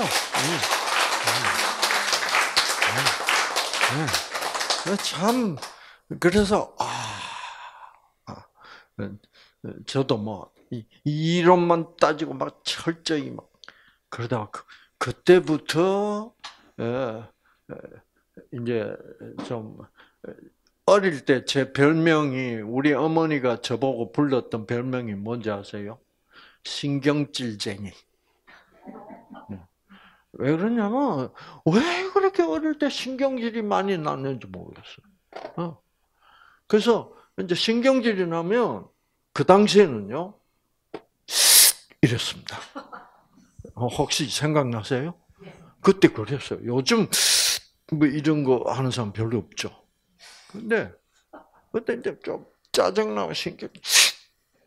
참 그래서 아 저도 뭐 이론만 따지고 막 철저히 막 그러다가 그, 그때부터 이제 좀 어릴 때 제 별명이 우리 어머니가 저보고 불렀던 별명이 뭔지 아세요? 신경질쟁이. 왜 그러냐면 왜 그렇게 어릴 때 신경질이 많이 났는지 모르겠어요. 그래서 이제 신경질이 나면 그 당시에는요. 이랬습니다. 혹시 생각나세요? 그때 그랬어요. 요즘 뭐 이런 거 하는 사람 별로 없죠. 근데 그때 이제 좀 짜증나고 신경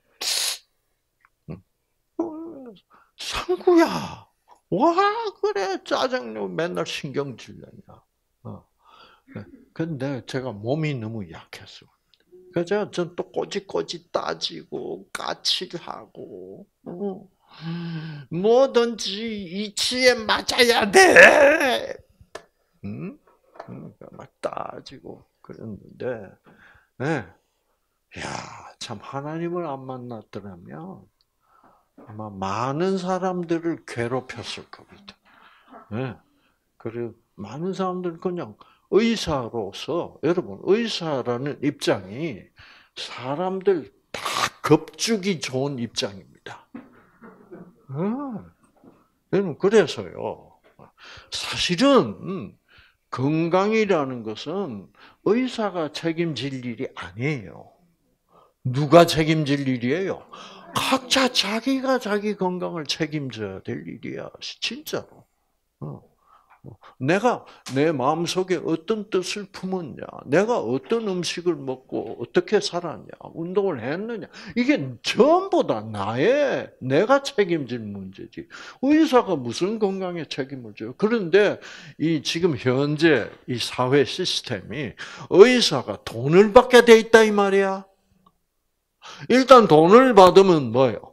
상구야, 와, 그래, 짜증내고 맨날 신경질 내냐. 어. 근데 제가 몸이 너무 약했어. 그래서 전또 꼬집꼬집 따지고, 까칠하고, 어. 뭐든지 이치에 맞아야 돼! 응? 그러니까 막 따지고 그랬는데, 네. 야, 참 하나님을 안 만났더라면 아마 많은 사람들을 괴롭혔을 겁니다. 네. 그리고 많은 사람들 그냥 의사로서 여러분 의사라는 입장이 사람들 다 겁주기 좋은 입장입니다. 어, 여러분 그래서요. 사실은 건강이라는 것은 의사가 책임질 일이 아니에요. 누가 책임질 일이에요? 각자 자기가 자기 건강을 책임져야 될 일이야. 진짜로. 어. 내가 내 마음속에 어떤 뜻을 품었냐, 내가 어떤 음식을 먹고 어떻게 살았냐, 운동을 했느냐, 이게 전부 다 나의 내가 책임질 문제지. 의사가 무슨 건강에 책임을 져요? 그런데 이 지금 현재 이 사회 시스템이 의사가 돈을 받게 돼 있다 이 말이야. 일단 돈을 받으면 뭐예요?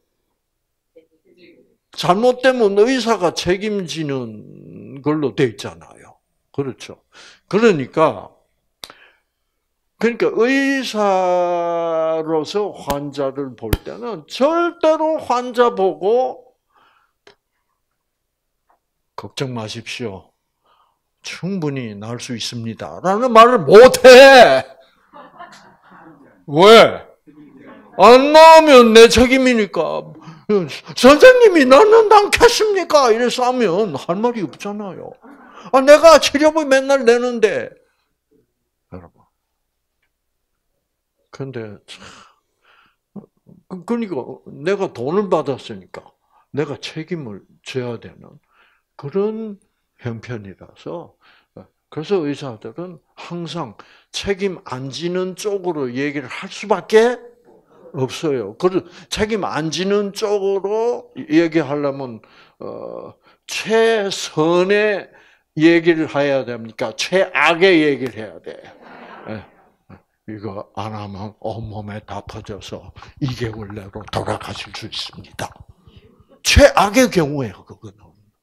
잘못되면 의사가 책임지는 걸로 돼 있잖아요. 그렇죠. 그러니까, 그러니까 의사로서 환자를 볼 때는 절대로 환자 보고 걱정 마십시오. 충분히 나을 수 있습니다. 라는 말을 못 해. 왜? 안 나오면 내 책임이니까. 선생님이 낳는다 않겠습니까? 이래서 하면 할 말이 없잖아요. 아, 내가 치료비 맨날 내는데. 여러분. 근데, 그러니까 내가 돈을 받았으니까 내가 책임을 져야 되는 그런 형편이라서, 그래서 의사들은 항상 책임 안 지는 쪽으로 얘기를 할 수밖에 없어요. 그 책임 안 지는 쪽으로 얘기하려면 어, 최선의 얘기를 해야 됩니까? 최악의 얘기를 해야 돼. 네. 이거 안 하면 온몸에 다 퍼져서 이 개월 내로 돌아가실 수 있습니다. 최악의 경우예요, 그거는.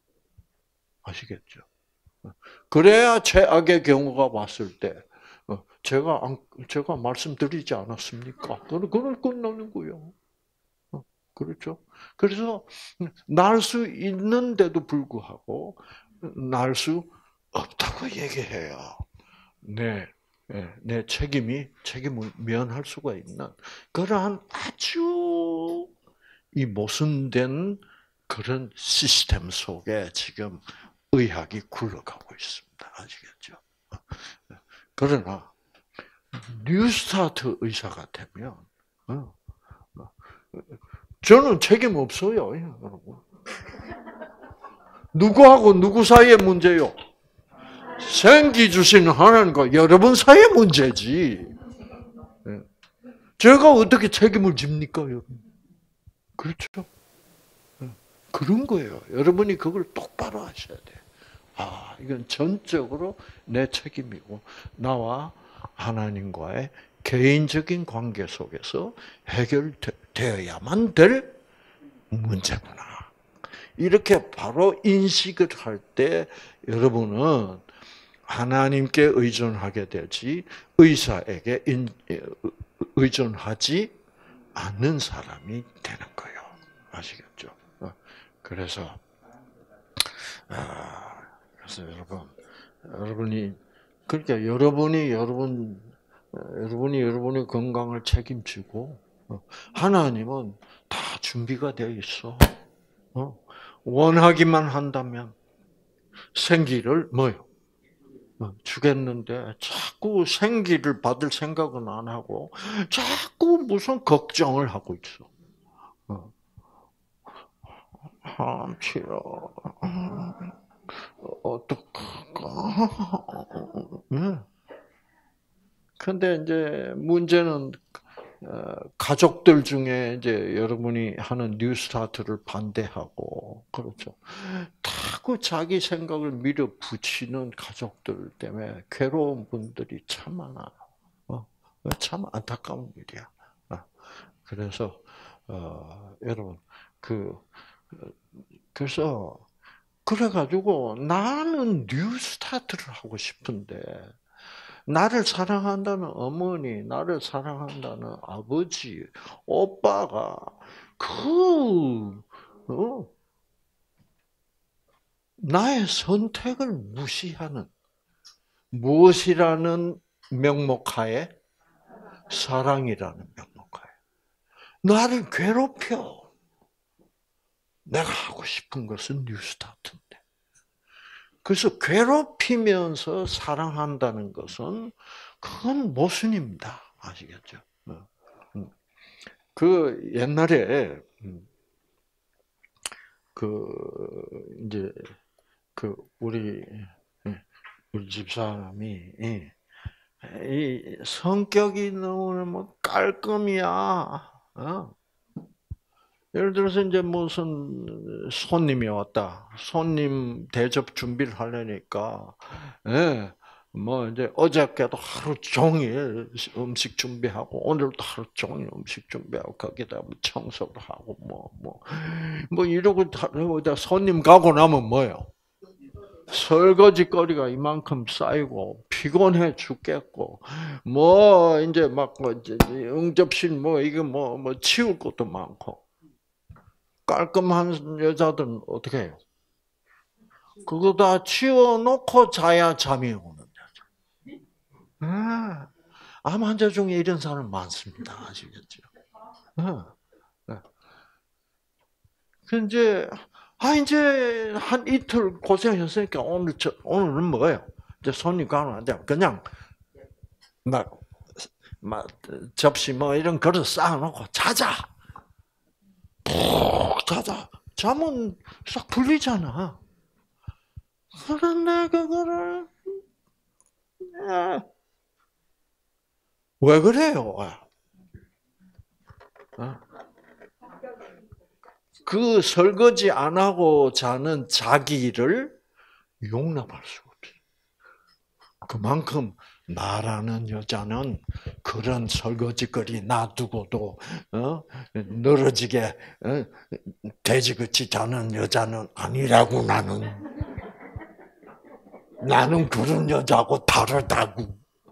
아시겠죠? 그래야 최악의 경우가 왔을 때 제가 제가 말씀드리지 않았습니까? 그걸 끝나는 거예요. 그렇죠? 그래서 날 수 있는데도 불구하고 날 수 없다고 얘기해요. 네, 내 책임이 책임을 면할 수가 있는 그러한 아주 이 모순된 그런 시스템 속에 지금 의학이 굴러가고 있습니다. 아시겠죠? 그러나 뉴스타트 의사가 되면 저는 책임 없어요, 여러분. 누구하고 누구 사이의 문제요? 생기 주시는 하나님과 여러분 사이의 문제지. 제가 어떻게 책임을 집니까, 여러분? 그렇죠? 그런 거예요. 여러분이 그걸 똑바로 하셔야 돼요. 아, 이건 전적으로 내 책임이고 나와 하나님과의 개인적인 관계 속에서 해결되어야만 될 문제구나. 이렇게 바로 인식을 할 때 여러분은 하나님께 의존하게 되지 의사에게 의존하지 않는 사람이 되는 거예요. 아시겠죠? 그래서 그래서 여러분, 여러분이 그러니까 여러분이 여러분 여러분이 여러분의 건강을 책임지고 하나님은 다 준비가 되어 있어. 원하기만 한다면 생기를 뭐요? 주겠는데 자꾸 생기를 받을 생각은 안 하고 자꾸 무슨 걱정을 하고 있어. 함치러 어떡할까? 네. 근데 이제 문제는 가족들 중에 이제 여러분이 하는 뉴스타트를 반대하고 그렇죠. 자꾸 자기 생각을 밀어붙이는 가족들 때문에 괴로운 분들이 참 많아요. 어, 참 안타까운 일이야. 어, 그래서 어, 여러분 그 그래서 그래가지고 나는 뉴 스타트를 하고 싶은데 나를 사랑한다는 어머니, 나를 사랑한다는 아버지, 오빠가 그 어, 나의 선택을 무시하는 무엇이라는 명목하에 사랑이라는 명목하에 나를 괴롭혀. 내가 하고 싶은 것은 뉴스타트인데. 그래서 괴롭히면서 사랑한다는 것은 그건 모순입니다. 아시겠죠? 그 옛날에 그 이제 그 우리 우리 집사람이 이 성격이 너무 깔끔이야. 어? 예를 들어서 이제 무슨 손님이 왔다. 손님 대접 준비를 하려니까, 예, 뭐 이제 어저께도 하루 종일 음식 준비하고 오늘도 하루 종일 음식 준비하고 거기다 뭐 청소를 하고 뭐 뭐 뭐 이러고 다 손님 가고 나면 뭐요? 설거지 거리가 이만큼 쌓이고 피곤해 죽겠고 뭐 이제 막 뭐 응접실 뭐 이거 뭐 뭐 치울 것도 많고. 깔끔한 여자들은 어떻게 해요? 그거 다 치워놓고 자야 잠이 오는 여자. 아, 암 환자 중에 이런 사람 많습니다. 아시겠죠? 아, 네. 그 이제 아 이제 한 이틀 고생했으니까 오늘 저 오늘은 뭐예요? 이제 손님 가면 안 돼. 그냥 막, 막 접시 뭐 이런 그릇 쌓아놓고 자자. 푹 자자. 잠은 싹 풀리잖아. 그런데 그거를 왜 그래요? 그 설거지 안 하고 자는 자기를 용납할 수가 없어요. 그만큼 나라는 여자는 그런 설거지거리 놔두고도 어? 늘어지게 어? 돼지같이 자는 여자는 아니라고 나는. 나는 그런 여자하고 다르다고.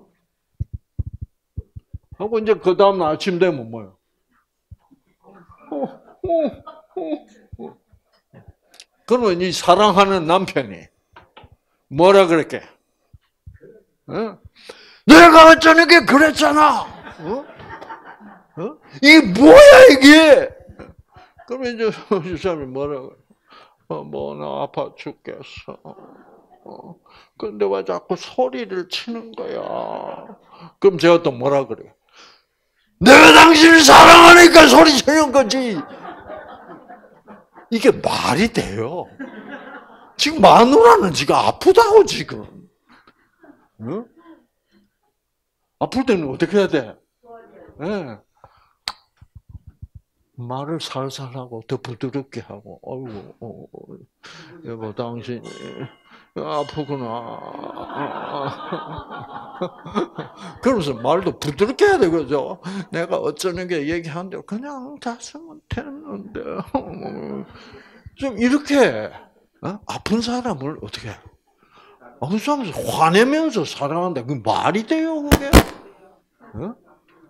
하고 이제 그 다음 아침 되면 뭐요? 어, 어, 어, 어. 그러면 이 사랑하는 남편이 뭐라 그랬게? 어? 내가 어쩌게 그랬잖아. 어? 어? 이게 뭐야 이게? 그러면 이제 이 사람이 뭐라 그래? 어, 뭐 나 아파 죽겠어. 어. 근데 왜 자꾸 소리를 치는 거야? 그럼 제가 또 뭐라 그래? 내가 당신을 사랑하니까 소리 치는 거지. 이게 말이 돼요? 지금 마누라는 지금 아프다고 지금. 응? 아플 때는 어떻게 해야 돼? 네. 말을 살살 하고 더 부드럽게 하고, 어이구, 어, 어, 여보 당신 아프구나. 그러면서 말도 부드럽게 해야 되겠죠. 내가 어쩌는 게 얘기하는데 그냥 잤으면 됐는데. 좀 이렇게 어? 아픈 사람을 어떻게 해? 아픈 사람을 화내면서 사랑한다. 그 말이 돼요, 그게? 어?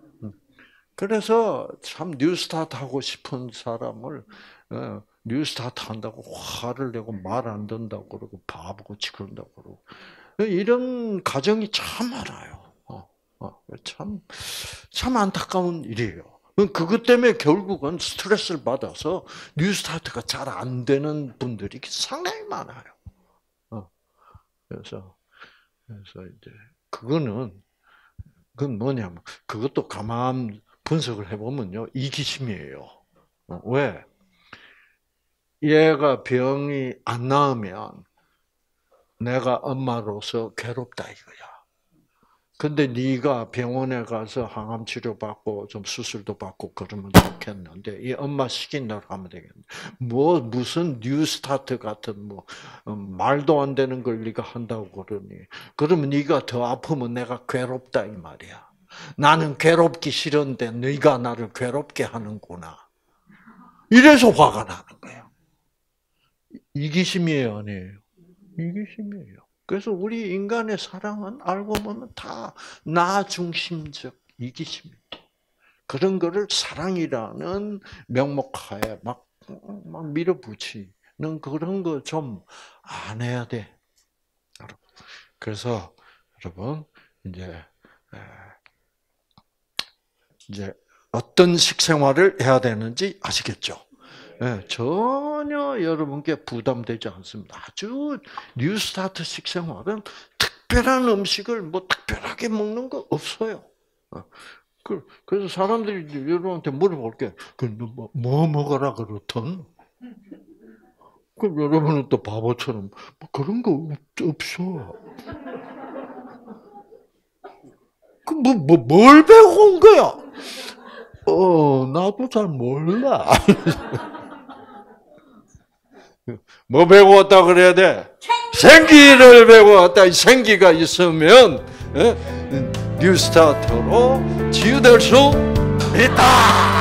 그래서 참 뉴스타트 하고 싶은 사람을 어, 뉴스타트 한다고 화를 내고 말 안 듣는다고 그러고 바보같이 그런다고 그러고 이런 가정이 참 많아요. 어, 어, 참, 참 안타까운 일이에요. 그것 때문에 결국은 스트레스를 받아서 뉴스타트가 잘 안 되는 분들이 상당히 많아요. 어, 그래서, 그래서 이제, 그거는, 그건 뭐냐면, 그것도 가만 분석을 해보면요, 이기심이에요. 어, 왜? 얘가 병이 안 나으면 내가 엄마로서 괴롭다 이거야. 근데 네가 병원에 가서 항암 치료 받고 좀 수술도 받고 그러면 좋겠는데 이 엄마 시킨 대로 하면 되겠네. 뭐 무슨 뉴스타트 같은 뭐 말도 안 되는 걸 네가 한다고 그러니 그러면 네가 더 아프면 내가 괴롭다 이 말이야. 나는 괴롭기 싫은데 네가 나를 괴롭게 하는구나. 이래서 화가 나는 거예요. 이기심이에요, 아니에요? 이기심이에요. 그래서 우리 인간의 사랑은 알고 보면 다 나 중심적 이기심입니다. 그런 거를 사랑이라는 명목하에 막, 막 밀어붙이는 그런 거 좀 안 해야 돼. 그래서 여러분 이제 이제 어떤 식생활을 해야 되는지 아시겠죠? 네, 전혀 여러분께 부담되지 않습니다. 아주 뉴스타트 식생활은 특별한 음식을 뭐 특별하게 먹는 거 없어요. 그래서 사람들이 여러분한테 물어볼게. 뭐, 뭐 먹어라 그렇든. 그럼 여러분은 또 바보처럼 뭐 그런 거 없어. 그뭐 뭐 뭘 배워온 거야? 어 나도 잘 몰라. 뭐 배워왔다 그래야 돼? 생기를 배워왔다. 이 생기가 있으면 뉴스타트로 치유될 수 있다.